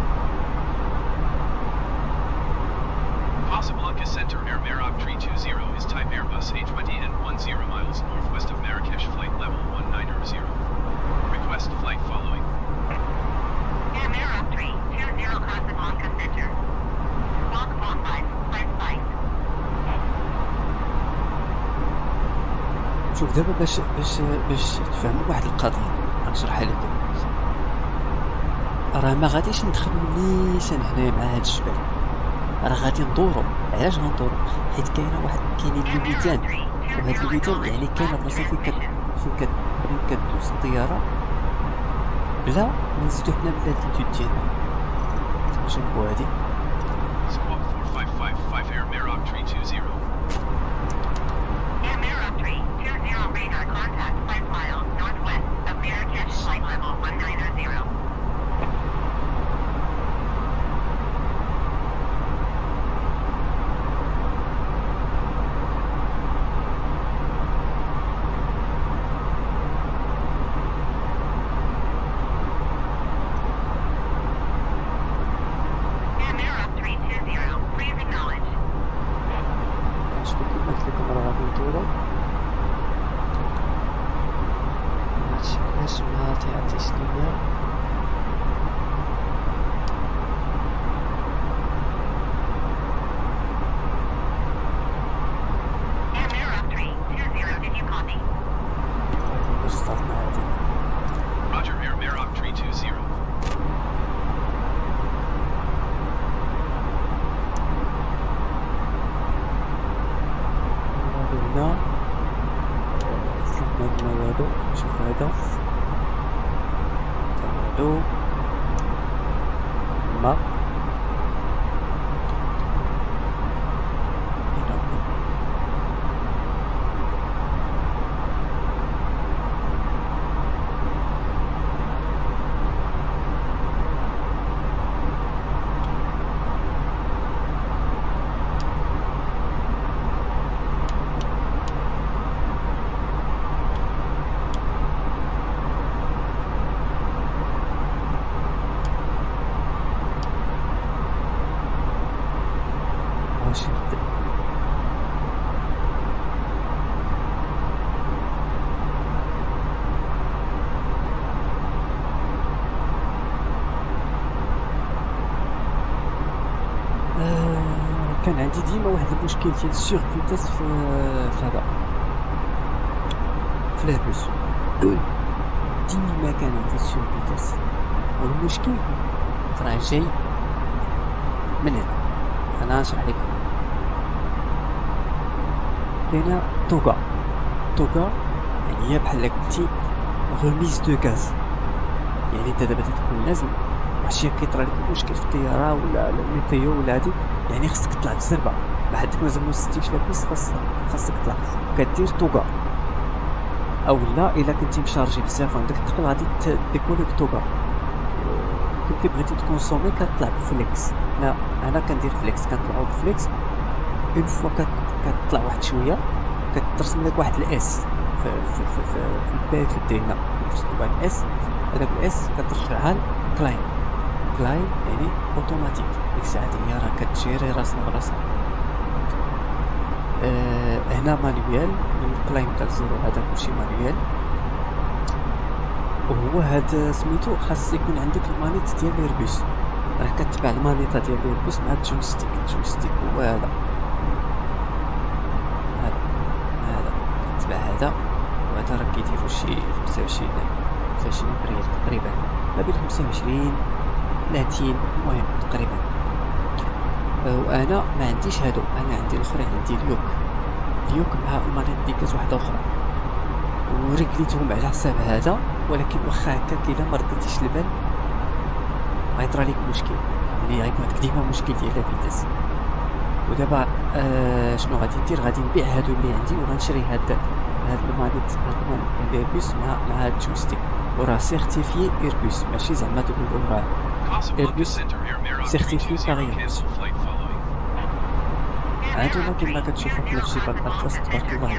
Possible Uncas Center Air Merak Tree 20 is type Airbus A20 and 10 miles northwest of Marrakesh, flight level 190. Request flight following. Air Merak Tree 20 crossing Lanka Center. Walk 45, flight. شوف دابا باش تفهموا واحد القضية غنشرحها لكم. راه ما غاديش ندخلو نيشان هنايا مع هاد الجبل، راه غادي ندورو. علاش غندورو؟ حيت كاينين لوبيتان، وهاد اللوبيتان يعني كاينه بلاصه فين كدوز الطياره بلا ما نزيدو حنا بالاتيتود ديالنا. نجربو هادي. Squawk 4555 Air Merak Tree 20. Air Merak Tree 20 radar contact 5 miles northwest of Marrakesh, flight level 190. Air Merak 320, please acknowledge. شكون كما قلت لكم راه غادي ندورو. هادشي علاش ما تعطيش ليا. Air Merak 320, did you copy? باش صافنا هادي. Roger Air Merak Tree 20. هنا شوف ما والو. شوف هذا والو ما هنا. ماشي كان عندي ديما واحد المشكل ديال السيغ فيتاس في هذا في الهبوس. ديما كان عندي السيغ فيتاس، والمشكل راه جاي من هنا. انا نشرح لكم. كاينه توغا يعني هي بحال قلتي غوميز دو غاز. يعني انت دابا تكون نازل وحشي كيطرى لك مشكل في الطياره ولا الميتيو ولا هادي، يعني خصك تطلع بزربه. ما حدك مازال موستيش لاباس، خاصك تطلع كدير توغا. او لا الا كنتي مشارجي بزاف وعندك الثقل غادي ديكوليك توغا. كنتي بغيتي تكونسومي كتطلع بفليكس. لا انا كندير فليكس، كنطلعو بفليكس. اون فوا كتطلع واحد شويه كترسم لك واحد الاس في الباك في الدينا، كترسم واحد الاس. هذاك الاس كترجعها كلاين يعني اوتوماتيك. ديك الساعه هي راه كتجيري راسها براسها. هنا مانيوال الكلاين تاع الزيرو، هذا كلشي مانيوال. وهو هاد سميتو خاص يكون عندك المانيت ديال الايربوس. راه كتبع المانيطه ديال الايربوس مع الجويستيك هو هذا كتبع هذا. وهذا راه كيديرو شي 25 ريال تقريبا، ما بين 25 30 المهم تقريبا. وانا ما عنديش هادو، انا عندي الاخرين، عندي اليوك مع المانيط ديكاز واحده اخرى، ورجليتهم على حساب هذا. ولكن واخا هكاك الا ما رديتيش البال غيطرى ليك مشكل، يعني غيكون عندك ديما مشكل ديال الفيتاس. ودابا شنو غادي ندير؟ غادي نبيع هادو اللي عندي وغنشري هاد المانيط الايربوس مع الجويستيك. وراه سيرتيفي ايربوس، ماشي زعما تقولوا راه Possible Uncas Center Air Merak Tree سيرتيفي 20. باغ ايربوس. Cancel flight following. هانتوما كيما كتشوفوا حنا في جبل اطلس تبارك الله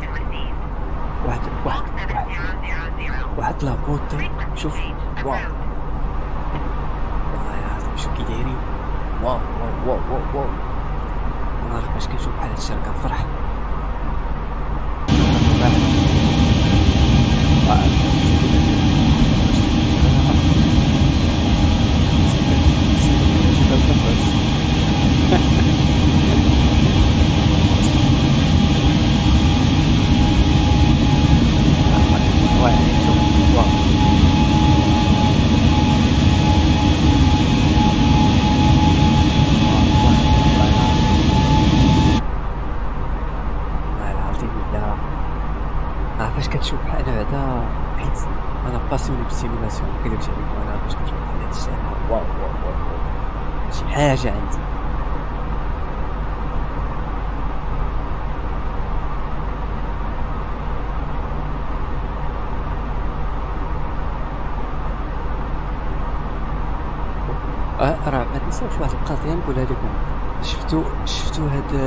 واحد لابوط. شوف واو والله العظيم شوف كي دايرين. واو واو واو واو واو انا راه باش كنشوف بحال هادشي راه كنفرح. فاش كتشوف انا بعدا حيت انا باسيوني بالسيمولاسيون مكذبش عليكم. انا فاش كنشوف بحال هاد الشيء واو واو واو شي حاجه عندي. راه ما تنساوش واحد القضيه نقولها لكم. شفتو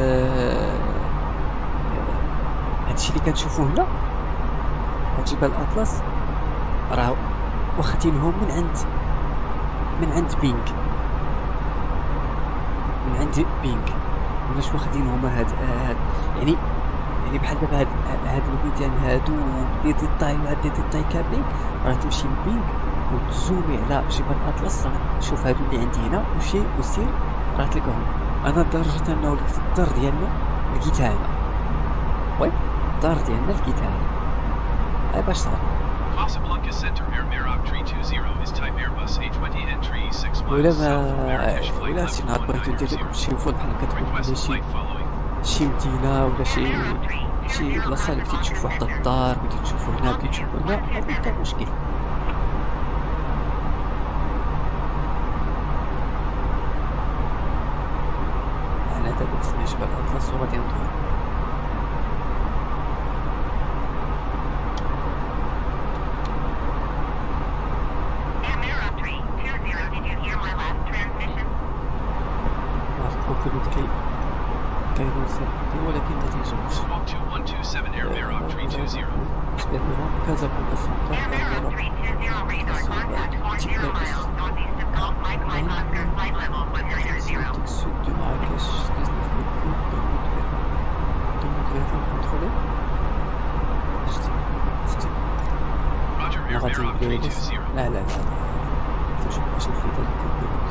هادشي اللي كنشوفوه هنا هاد جبال اطلس راه واخدينهم من عند بينك علاش واخدينهم هاد يعني بحال دابا هاد الفيديان هادو لي ديتاي وهاد لي ديتاي كاملين راه تمشي لبينك وتزومي على جبال اطلس راه تشوف هادو اللي عندي هنا وشي وسير راه تلقاهم. انا لدرجه انه الدار ديالنا لقيتها هنا. وي الدار ديالنا لقيتها هنا. هاي باش صار Casablanca Center Air Meroc 320 is type Airbus A20 entry 6 ولا miles south of Marrakesh flight ولا شي نهار level بغيتو ندير 190. شي فول بحال كتقول Request ولا flight following. شي مدينه ولا شي بلاصه اللي بديتي تشوف واحد الدار بديتي تشوفو هنا بديتي تشوفو هنا ما كاين مشكل. انا دابا وصلنا جبل اطلس وغادي ندور. ولكن ما تيجوش. Squawk 2127 Air Meroc 320. اش قال لهم كازابلانكا Air Meroc 320 radar contact 40 miles northeast of Gulf Mike Mike Oscar flight level 190. السود دو مراكش 2020 كونترولي. Roger Air غادي Meroc ندير 320. لا تشوف واش الفيديو اللي كندير.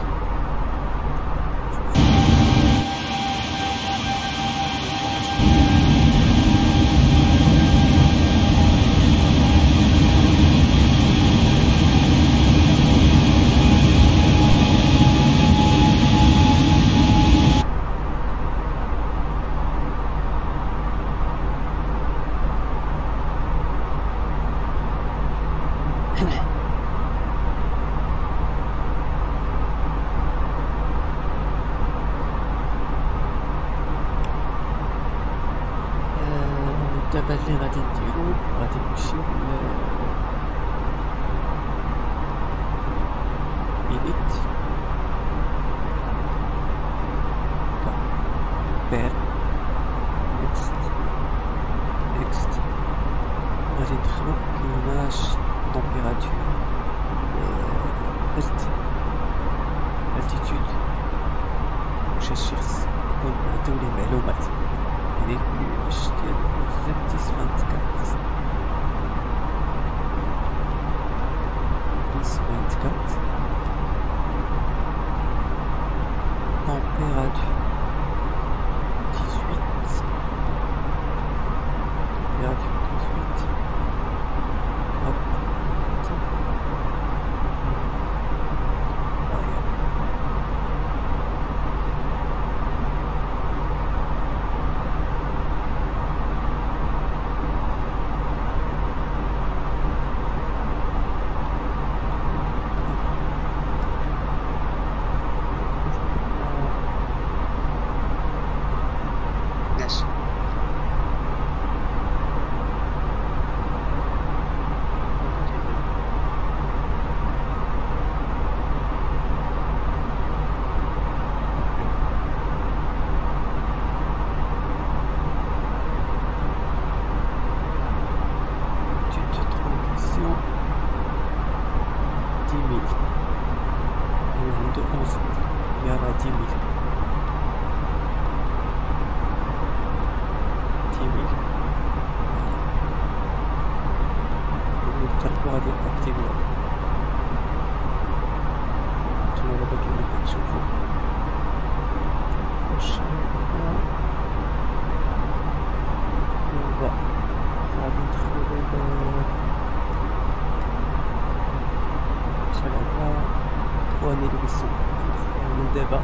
دابا اللي غادي نديرو غادي نمشيو إليت بير نيكست غادي ندخلو كيفاش طومبيراتور التيتود واش الشخص يكون عندو لي معلومات يعني واش ديال 24 température 18 hop 10 000 الكربو غادي نأكتيفيو. نتوما دابا كيما كتشوفو واش دابا غادي ندخلو دابا شحال عندنا 3800 من دابا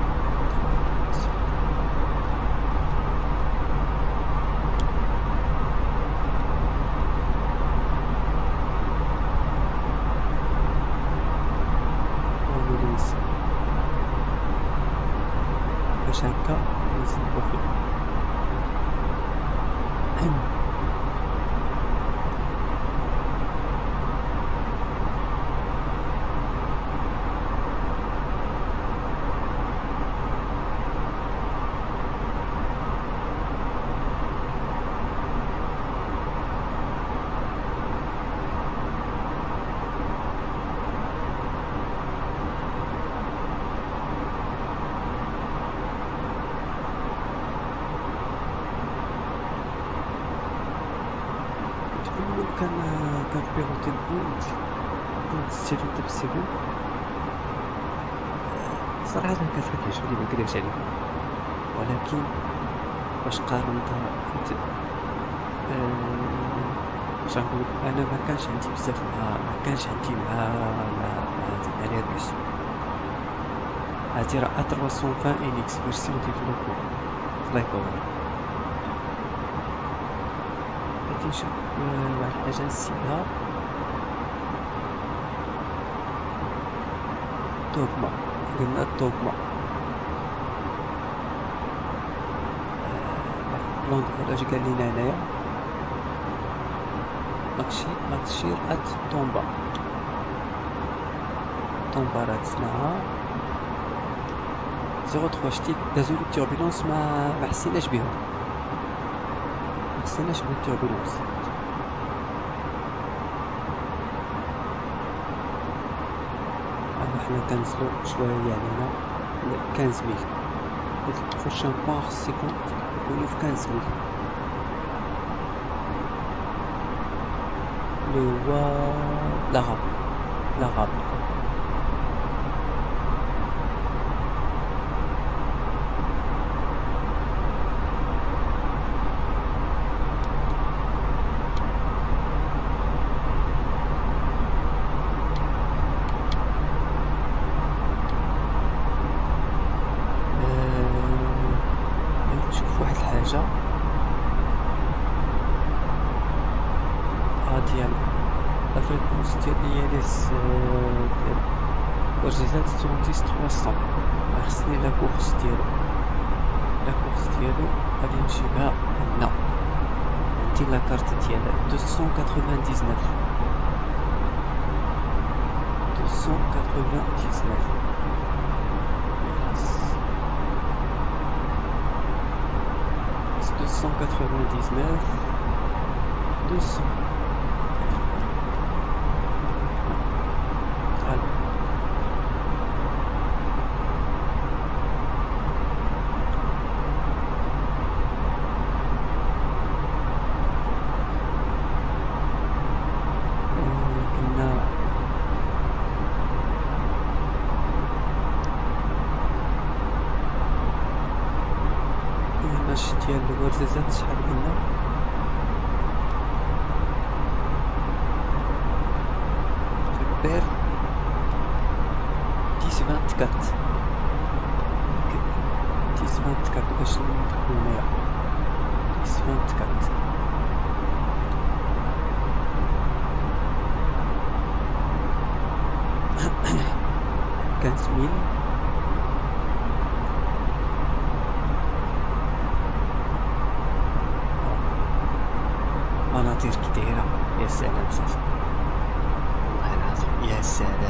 باش هكا نزيدو فيه. كان بيروتي البوينت ستيلو ديال السيفون صراحة كتعجبني ما نكذبش عليكم، ولكن واش قارنتها كنت واش نقول انا ما كانش عندي بزاف ما كانش عندي مع الايرباص. هادي راه 320 انكس فيرسيون ديفلوبمون فلايكوفر. غادي نشوف واحد الحاجة نسيتها، دوغما. قلنا الدوغما لونغ اش قال لينا هنايا ماكشير ات طومبا راه تسناها 03 شتي دازو لي التوربيلونس ما حسيناش بهم، ما حسيناش بالتوربيلونس. حنا كنزلو شويه يعني هنا 15000 البروشان بوان خص يكونو في 15000 اللي هو لاغاب. ديال الفريكونس ديال الياليس ديال وجهازات 300 خصني لاكورس ديالو غادي نمشي بها هنا. عندي لاكارت ديالها 299 200 ديال الورزازات شحال قلنا بير 1024 باش ندخلو هنايا 1024 15,000 مناطير كي دايره. يا سلام صافي والله العظيم يا سلام.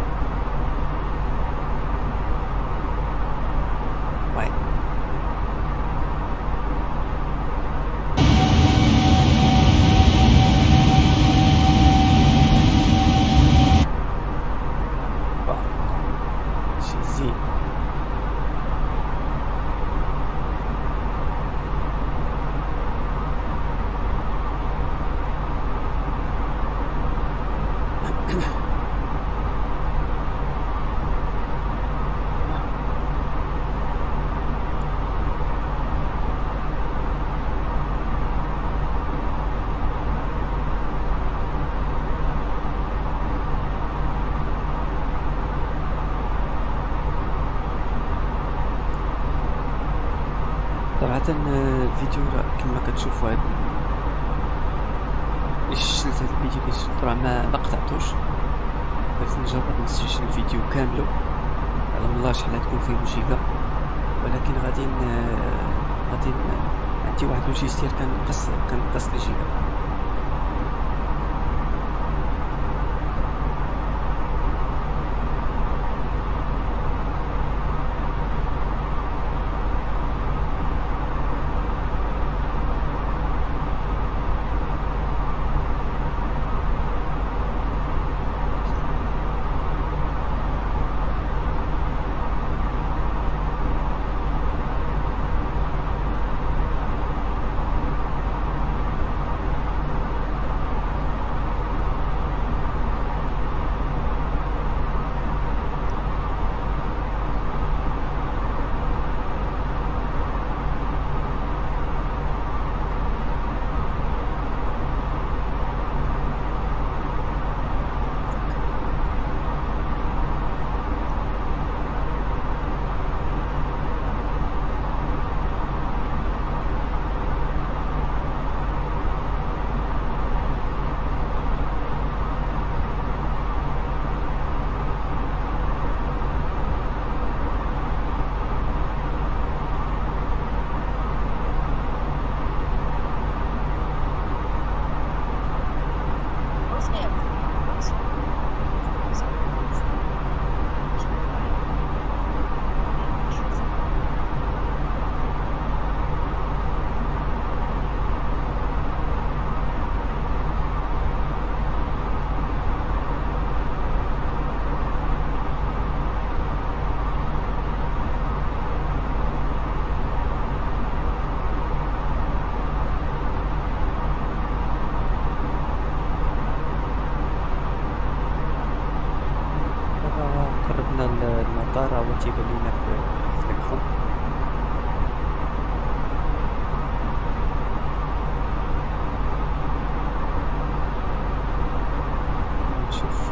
واي شي زين الفيديو كما كتشوفوا هاد شلت هاد الفيديو كتشوف راه ما قطعتوش، بغيت نجرب نسجل الفيديو كاملو على الله شحال تكون فيه جيجا، ولكن غادي عندي واحد لوجيسيال كنقص الجيجا. قربنا المطار، هو تيبان لينا في الكرون. نشوف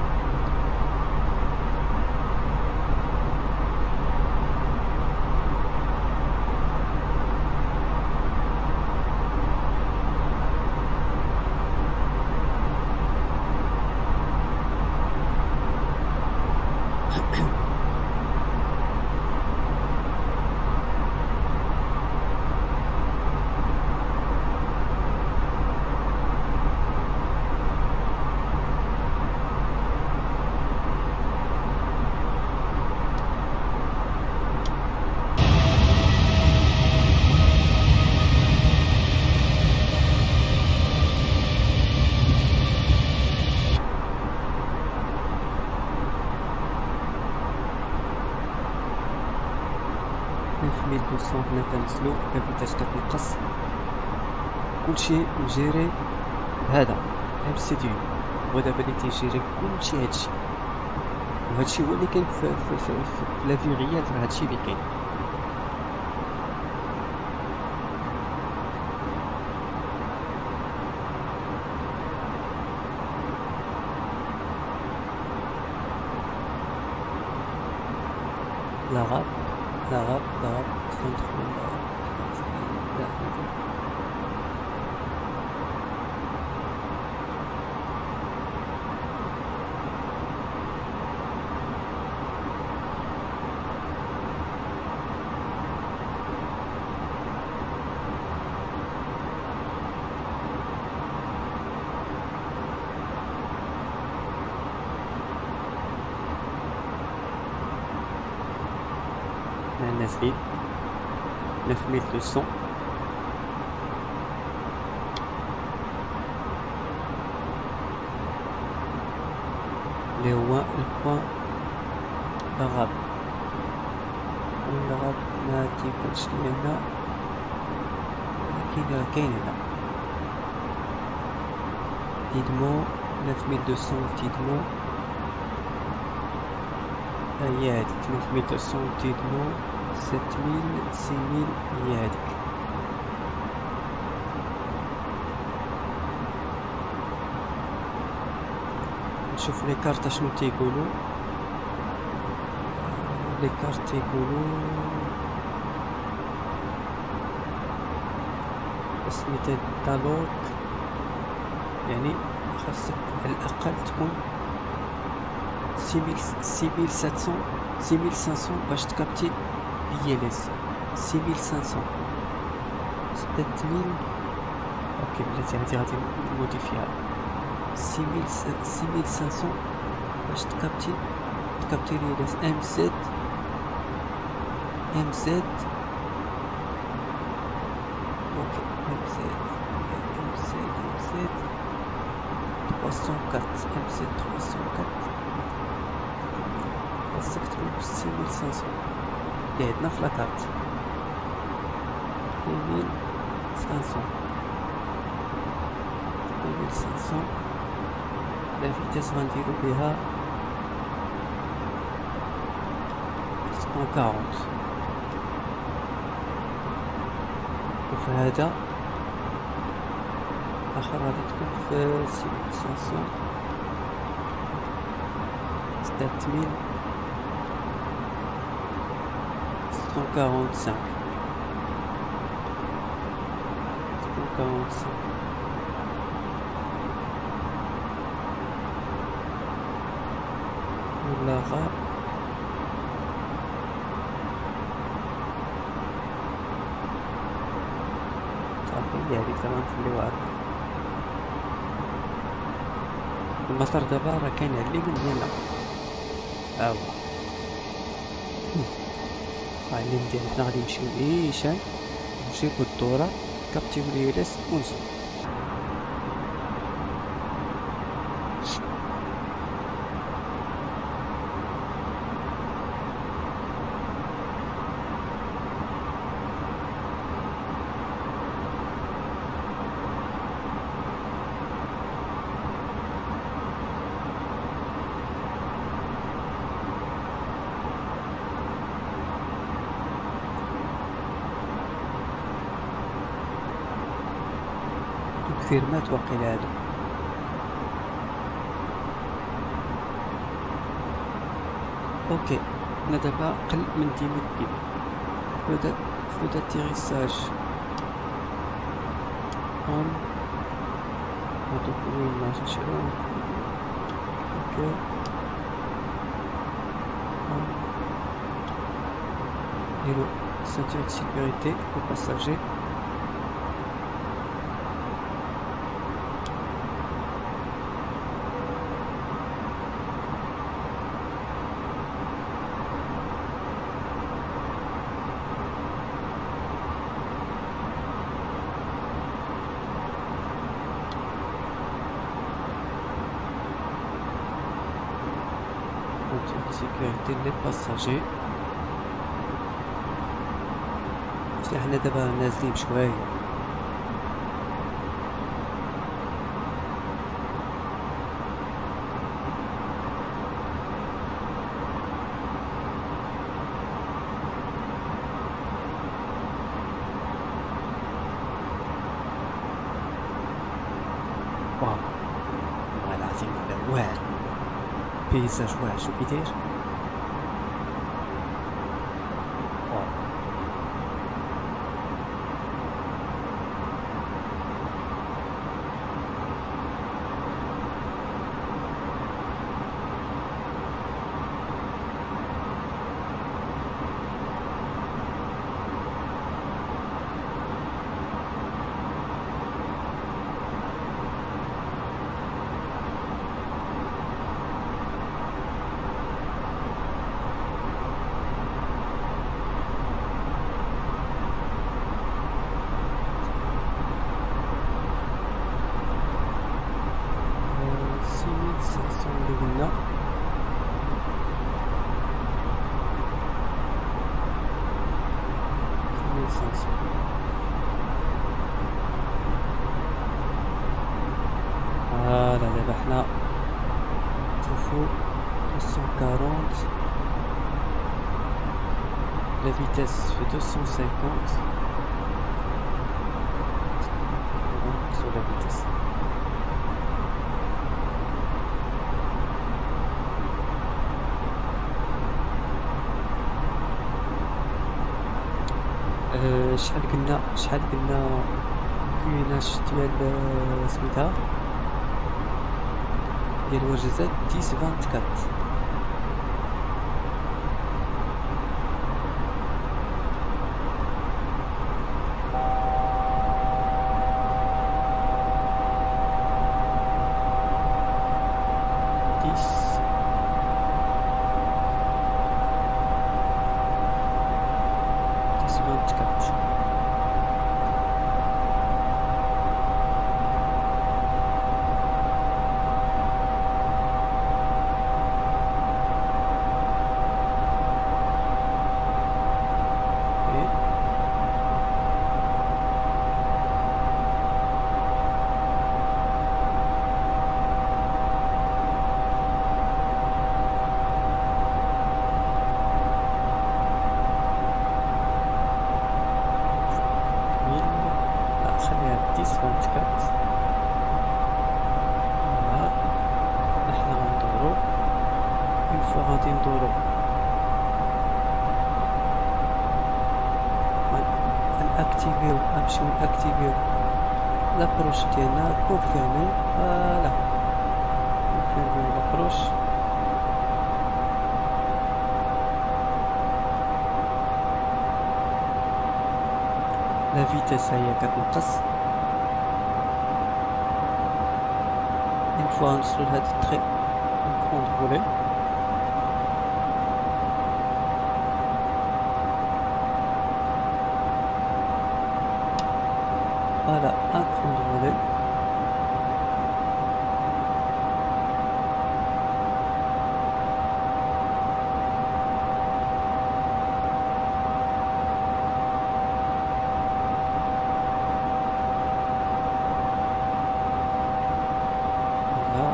في 1200 هنا كنوصلو، الفيتاس كتنقص، كلشي مجيري بهذا MCDU، هو دابا اللي تيجيري كلشي هادشي، وهادشي هو اللي كاين في لا في غيال، راه هادشي اللي كاين. l'arabe, centre نازلين 9200. اللي هو البوان الغاب، الغاب ما تيبانش لي هنا، ولكن كاين هنا تيدمو 9200 تيدمو، هي هاديك 9200 تيدمو 7000 6000 هي هاديك. نشوف لي كارت شنو تيقولو، لي كارت تيقولو مثال دالوك، يعني خاصك على الأقل تكون 6500 باش تكابتي BLS. 6500 6000. اوكي بلاتي هادي غادي نموديفيها 6500 باش تكابتي لي لي MZ اوكي MZ 304 MZ 304 خاصك تكون ب 6500 اللي عندنا في لاكارت 2500 لا فيتاس غنديرو بها 140 وفي هذا اخر غادي تكون في 6500 45 ولا غا صافي هاديك تما نخليوها هكا. المطار دابا راه كاين على اليمين ديالنا، ها هو ها اليمين ديالنا. غادي نمشيو نيشان نجيبو الدورة كابتيو ليلاس ونزيد. كفيرمات واقيلا هادو. اوكي انا دابا قل من 10 بيب. فلو داتيريساج اون هادوك وين ما نشريهم. اوكي نديرو ceinture de sécurité aux passagers. sécurité les passagers. حنا دابا نازلين بشويه. واو والله العظيم واعر، بيزاج واعر. شو كيدير؟ فوالا دابا حنا نشوفو 240 لا فيتاس في 250 sur la vitesse. شحال قلنا كايناش ديال سميتها ديال وجزات 10-24. غادي ندورو ناكتيفيو نمشيو ناكتيفيو لابروش ديالنا كونفيرمي فوالا كونفيرمي لابروش لا فيتاس هي كتنقص اون فوا نوصلو لهاد الطريق نكونترولي voilà, un contrôlé. Voilà.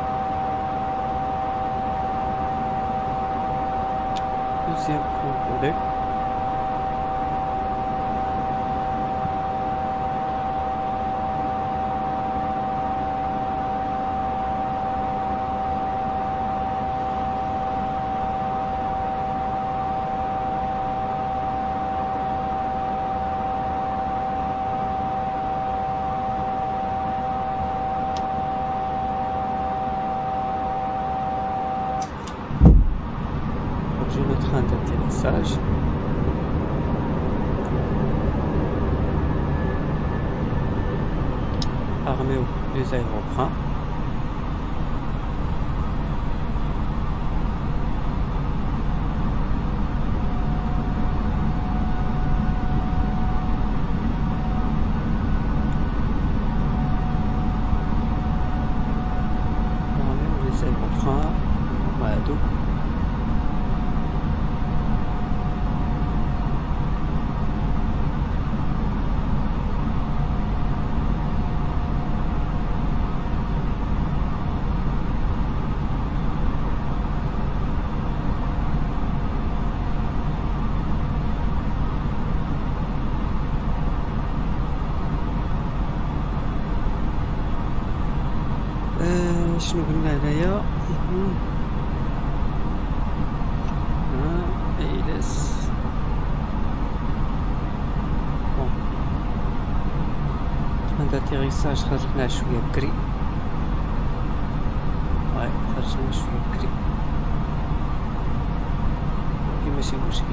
Deuxième contrôlé. Le train d'atterrissage. Armé les aéroplanes. Armé les aéroplanes. Voilà. شنو قلنا هنايا ايلس بون عند الاتيريساج خرجنا شويه بكري واي خرجنا شويه بكري ولكن ماشي مشكل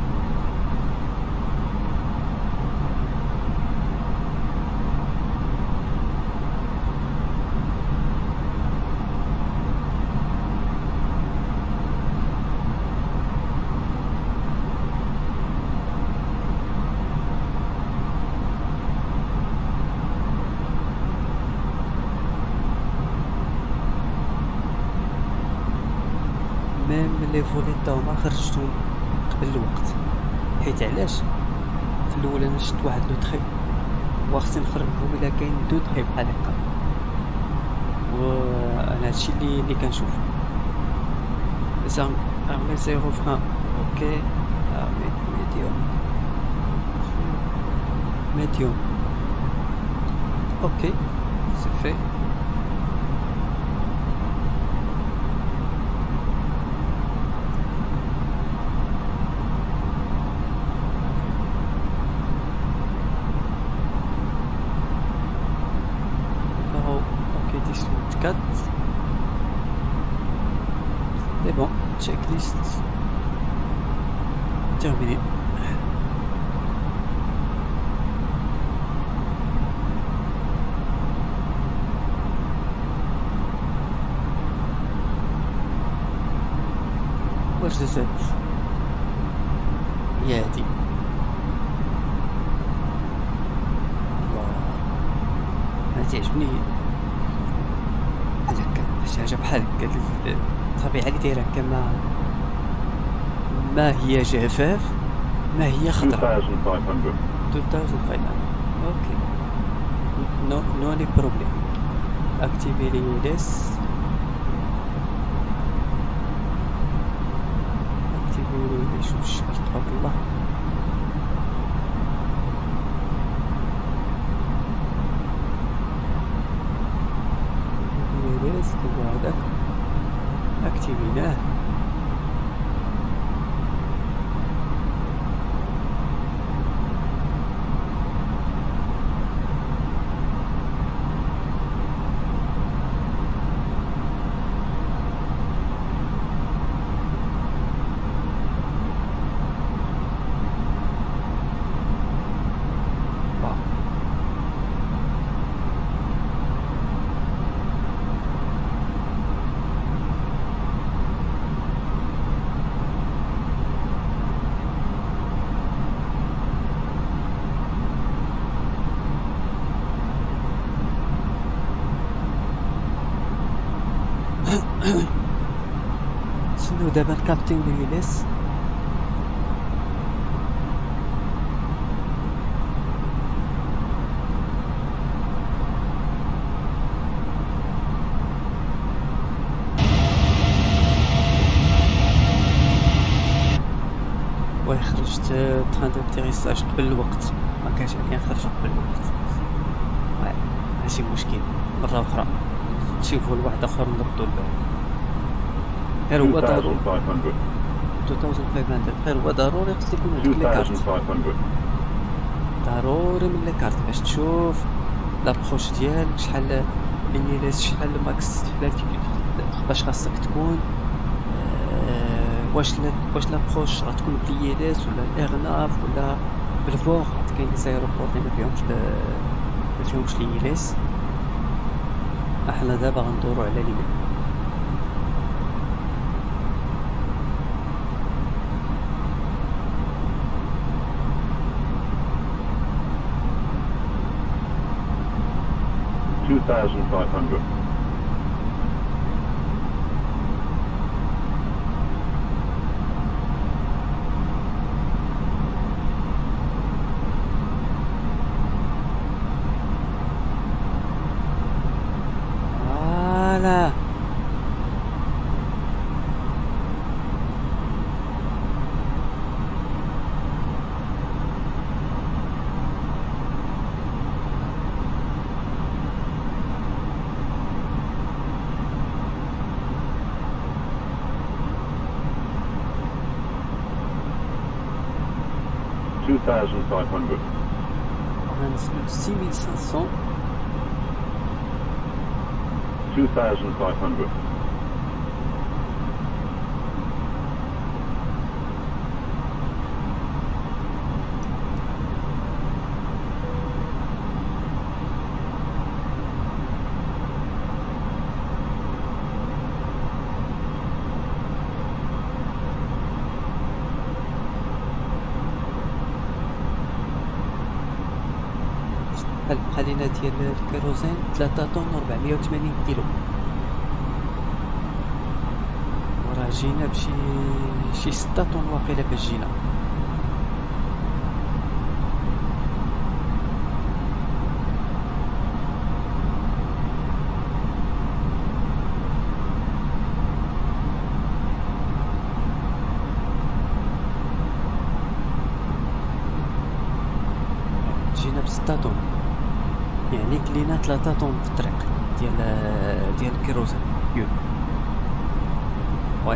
ميم لي فولي تاهما خرجتهم قبل الوقت حيت علاش في الاول انا شفت واحد لو تري وخصني نخرجهم الا كاين دو تري بحال هكا وانا هادشي اللي كنشوف ارمي زيرو فران اوكي ارمي ميديوم اوكي سي في list 4. C'est bon, checklist terminé. واش دازت هي هادي. تعجبني بحال هكا، شي حاجه بحال هكا الطبيعه اللي دايره هكا، ما هي جفاف ما هي خضراء. 2500. اوكي، نو لي بروبليم. اكتيفي لي ليس، اكتيفي لي شوف الشكل تبارك الله. هذاك اكتيفيناه. شنو دابا نكابتيو الهيليس. خرجت تران داتيريساج قبل الوقت، ما كانش عليا نخرج قبل الوقت. ماشي مشكل، مرة أخرى نشوفو لواحد آخر نردو البال. غير هو ضروري 2500. غير هو ضروري خص يكون عندك لي كارت، ضروري من لي كارت باش تشوف لابخوش ديالك شحال الهيليس، شحال الماكس باش خاصك تكون. واش لابخوش غتكون بالهيليس ولا الاغناف ولا بالفوق. كاين لي ايروبور اللي ما فيهمش الهيليس. احنا دابا غندورو على اليمين. فوالا 2500. غنسلو 6500. 2500. خلينا ديال الكيروزين 3 طن 480 كيلو. وراه جينا بشي 6 طن واقيلا باش جينا. جينا ب6 طن، يعني كلينا 3 طن في الطريق ديال الكيروزين. واي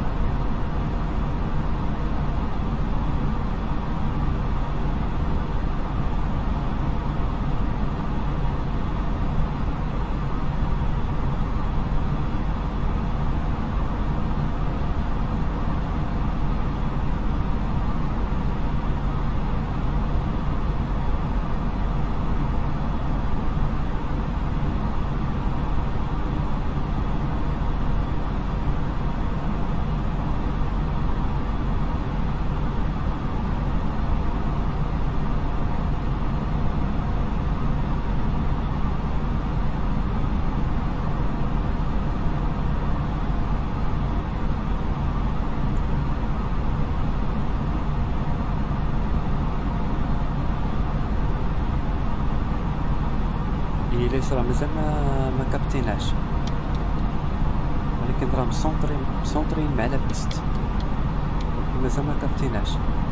مازال ما كابتيناش، ولكن راه مسونطرين مع لا بيست، ولكن مازال ما كابتيناش.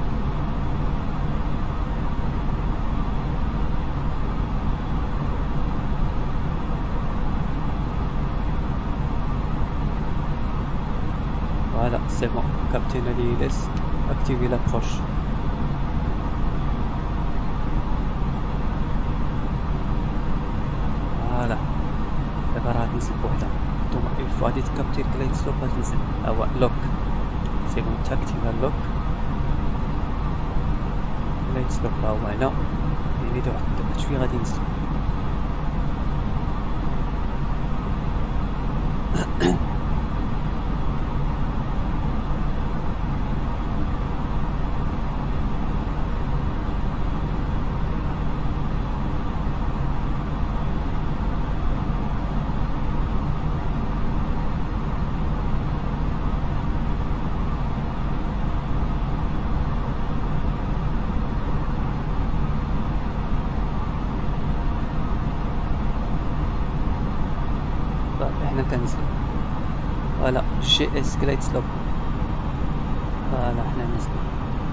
فوالا سي بون، كابتينا لي ليس اكتيفي لابروش. فوالا دابا راه نزل بوحدها. نتوما الفو غادي تكابتي كلايد سلوب غتنزل، هو لوك سي بون تاكتينا لوك كلايد سلوب ها هو هنا، يعني دابا شويه غادي ينزل. احنا كنزل فوالا جي اس كلايد سلوب، فوالا حنا نزلنا.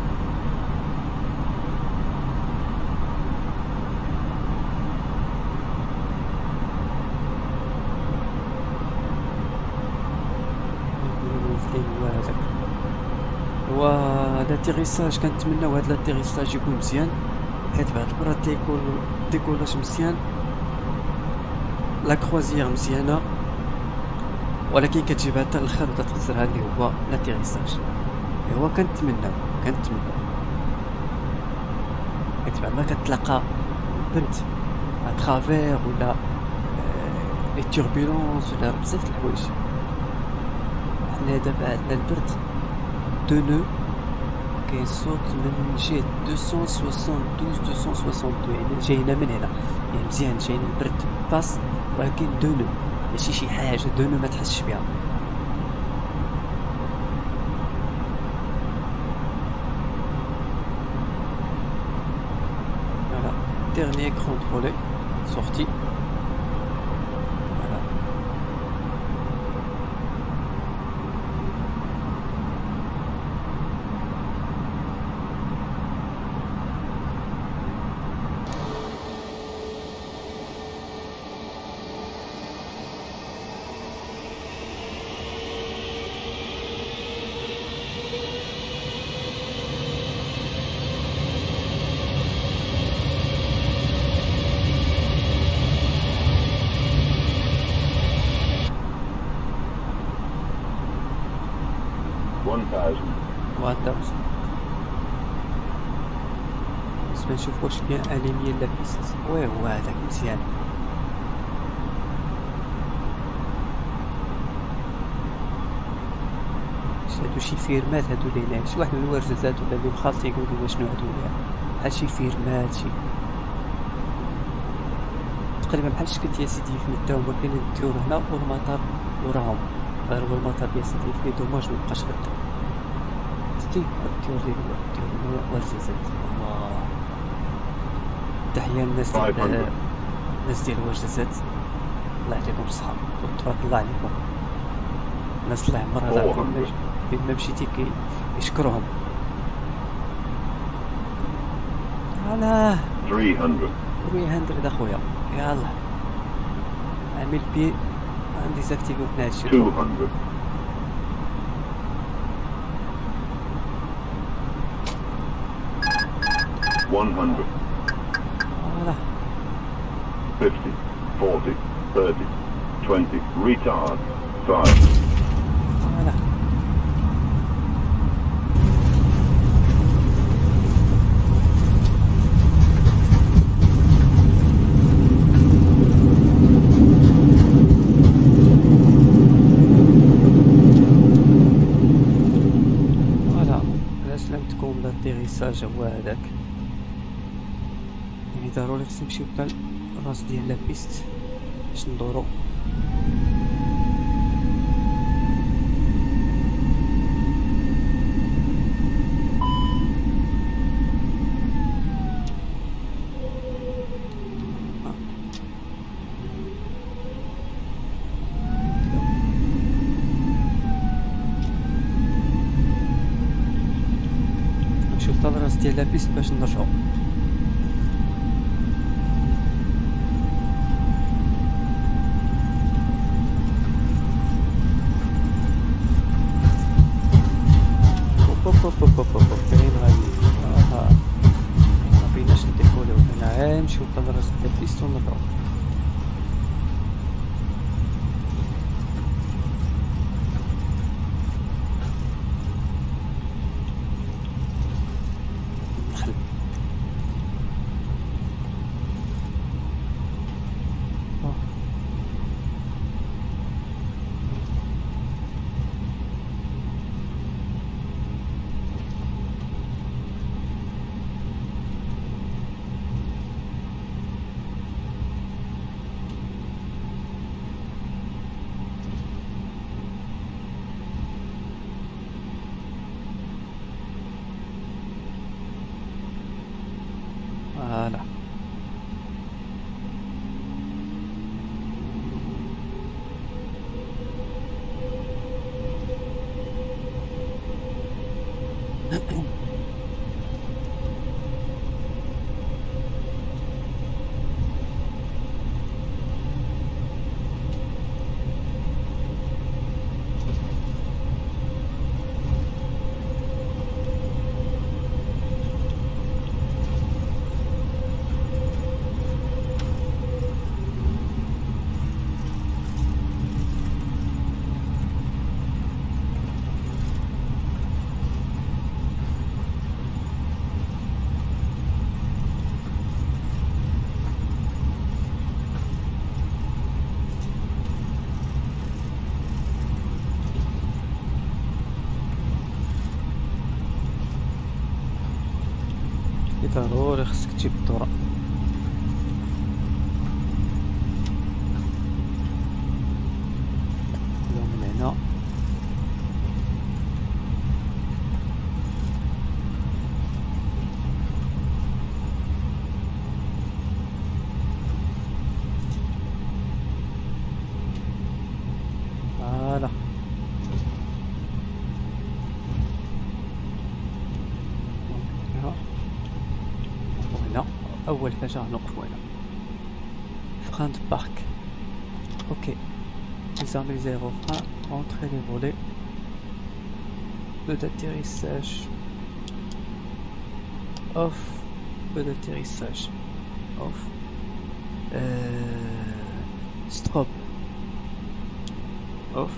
هو هذاك هو لاتيريساج، كنتمناو هاد لاتيريساج يكون مزيان، حيت بعد المرات ديكولاج مزيان، لا كروازيير مزيانه، ولكن كتجيبها حتى الاخر وتخسرها اللي هو لاتيريساج. هو كنتمناو حيت بعد ما كتلاقى بنت اترافير ولا لي توربولونس ولا بزاف د الحوايج. حنا دابا عندنا البرد دو نو كيصوت من جهه 272 يعني جاينا من هنا، يعني مزيان جاينا البرد باس، ولكن دو نو ماشي شي حاجه دو نو ما تحسش بها. فوالا dernier contrôlé sorti. Voilà. بس نشوف واش بيان اليمي لا بيست. وي هو هذاك مزيان. هادو شي فيرمات هادو اللي هناك، شي واحد من الورزازات ولا اللي مخالط يقول لي شنو هادو، بحال شي فيرمات شي تقريبا بحال شكل يا سيدي في مدة هما كاينين الديور هنا والمطار وراهم، غير هو المطار يا سيدي فيه دوماج ميبقاش غدا. شتي الديور ديال الورزازات. تحية للناس ديال الورزازات، الله يعطيكم الصحة وتبارك الله عليكم. الناس اللي عمرها لعبهم فين ما مشيتي كيشكروهم. علاه 300 اخويا، يلا عامل بي ديزاكتيفي في هادشي. 200 100 فوالا 50 40 30 20 retard 5 فوالا سلامتكم. لاتيريساج هو هذاك، يعني ضروري خصنا نمشيو حتى الراس ديال لا بيست باش ندورو. الكادراج ديال لا بيست باش نرجعو. فين غادي مبيناش نديكوليو هنا، نمشيو الكادراج ديال لا بيست ونرجعو. فوالا ضروري خصك تجيب الدورة. من هنا فوالا أول حاجة غنوقفو هنا frein de parc. Ok, désarmer les aérofreins, rentrer les volets, peu d'atterrissage off, peu d'atterrissage off, strobe off,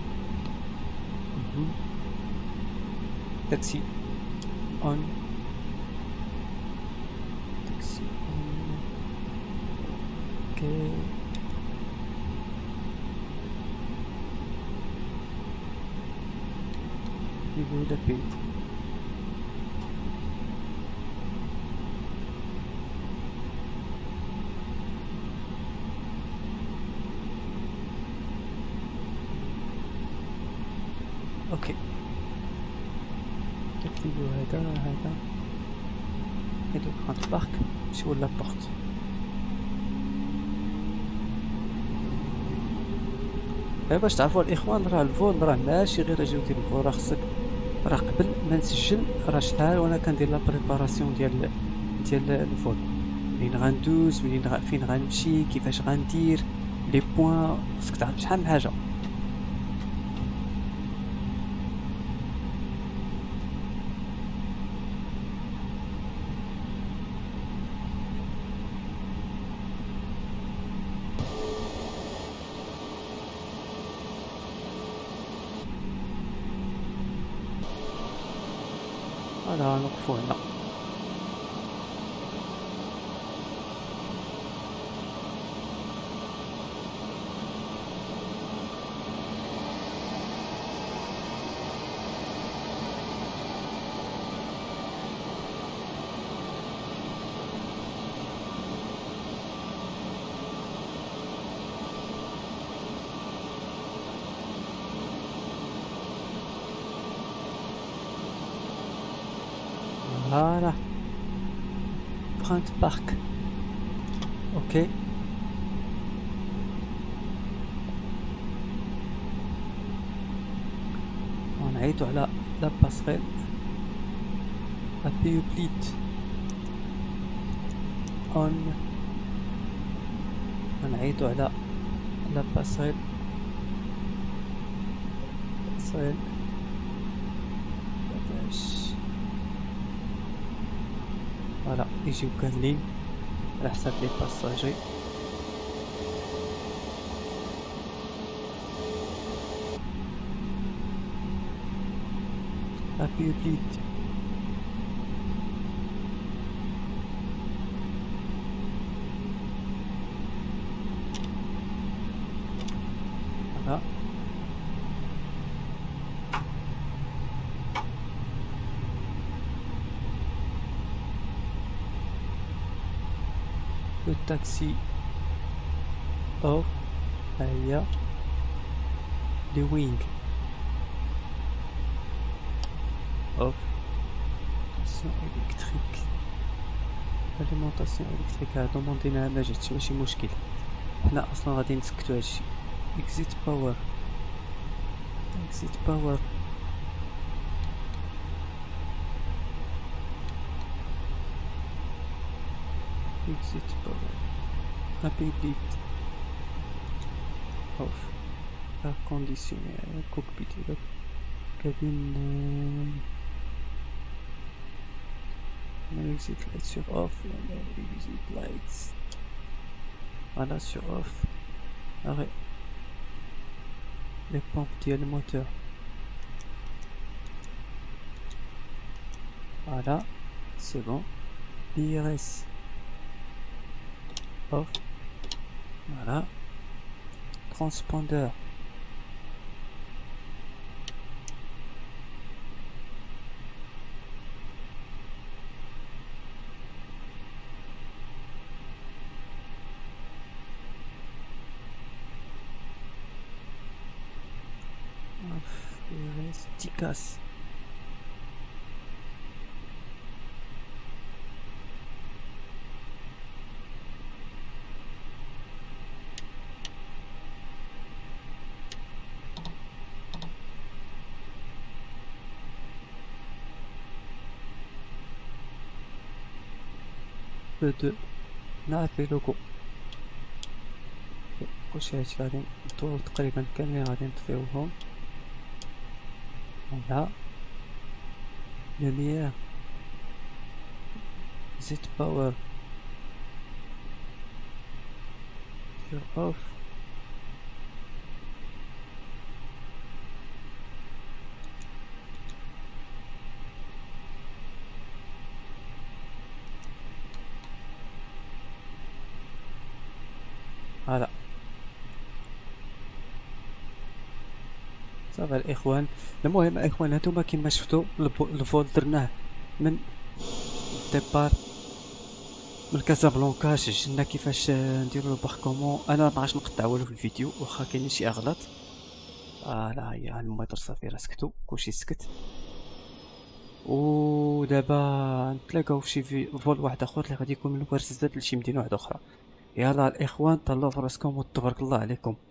taxi on. Niveau de paix. اوكي نكتبو هذا هادو كرانت بارك نمشيو لابورت. باش تعرفوا الاخوان راه الفول راه ماشي غير اجيو ديال الفول، راه خصك راه قبل ما نسجل راه شحال وانا كندير لا بريباراسيون ديال الفول، منين غندوز منين فين غنمشي كيفاش غندير لي بوين، خصك تعرف شحال من حاجه. هذا نوقفو هنا. Voilà. Print Park. Ok. On a على لا باسريل. ابيو بليد اون. غنعيطو على باسيل باش فوالا يجيو كاملين على حساب لي باساجي. ابيو بليد فوالا. لو تاكسي اوف. هيا لي وينغ اوف. طاسيون الكتريك اليمونطاسيون الكتريك. ها دومونديناها ما جاتش ماشي مشكل، حنا اصلا غادي نسكتو هادشي. اكزيت باور ابي بليد اوف. اير كونديسيونير كوكبيت ولا كابين. exit lights sur off. Exit lights voilà sur off. Arrête les pompes ديال الموتور. voilà c'est bon. IRS off. voilà. Transpondeur TICAS. E2 نعرف لوغو. كلشي هادشي غادي ندورو تقريبا كاملين غادي نطفيوهم. فوالا لوميير زيت باور sur off. فوالا صافي الاخوان. المهم الاخوان هانتوما كيما شفتوا الفول درناه من الديبار من كازابلانكا. شجنا كيفاش نديرو الباركومون. انا ما عادش نقطع والو في الفيديو واخا كاين شي اغلاط. لا هي الموتور صافي راه سكتو كلشي سكت. ودابا نتلاقاو في شي فول واحد اخر اللي غادي يكون من ورزازات لشي مدينه واحده اخرى. يلا الاخوان تهلاو في راسكم وتبارك الله عليكم.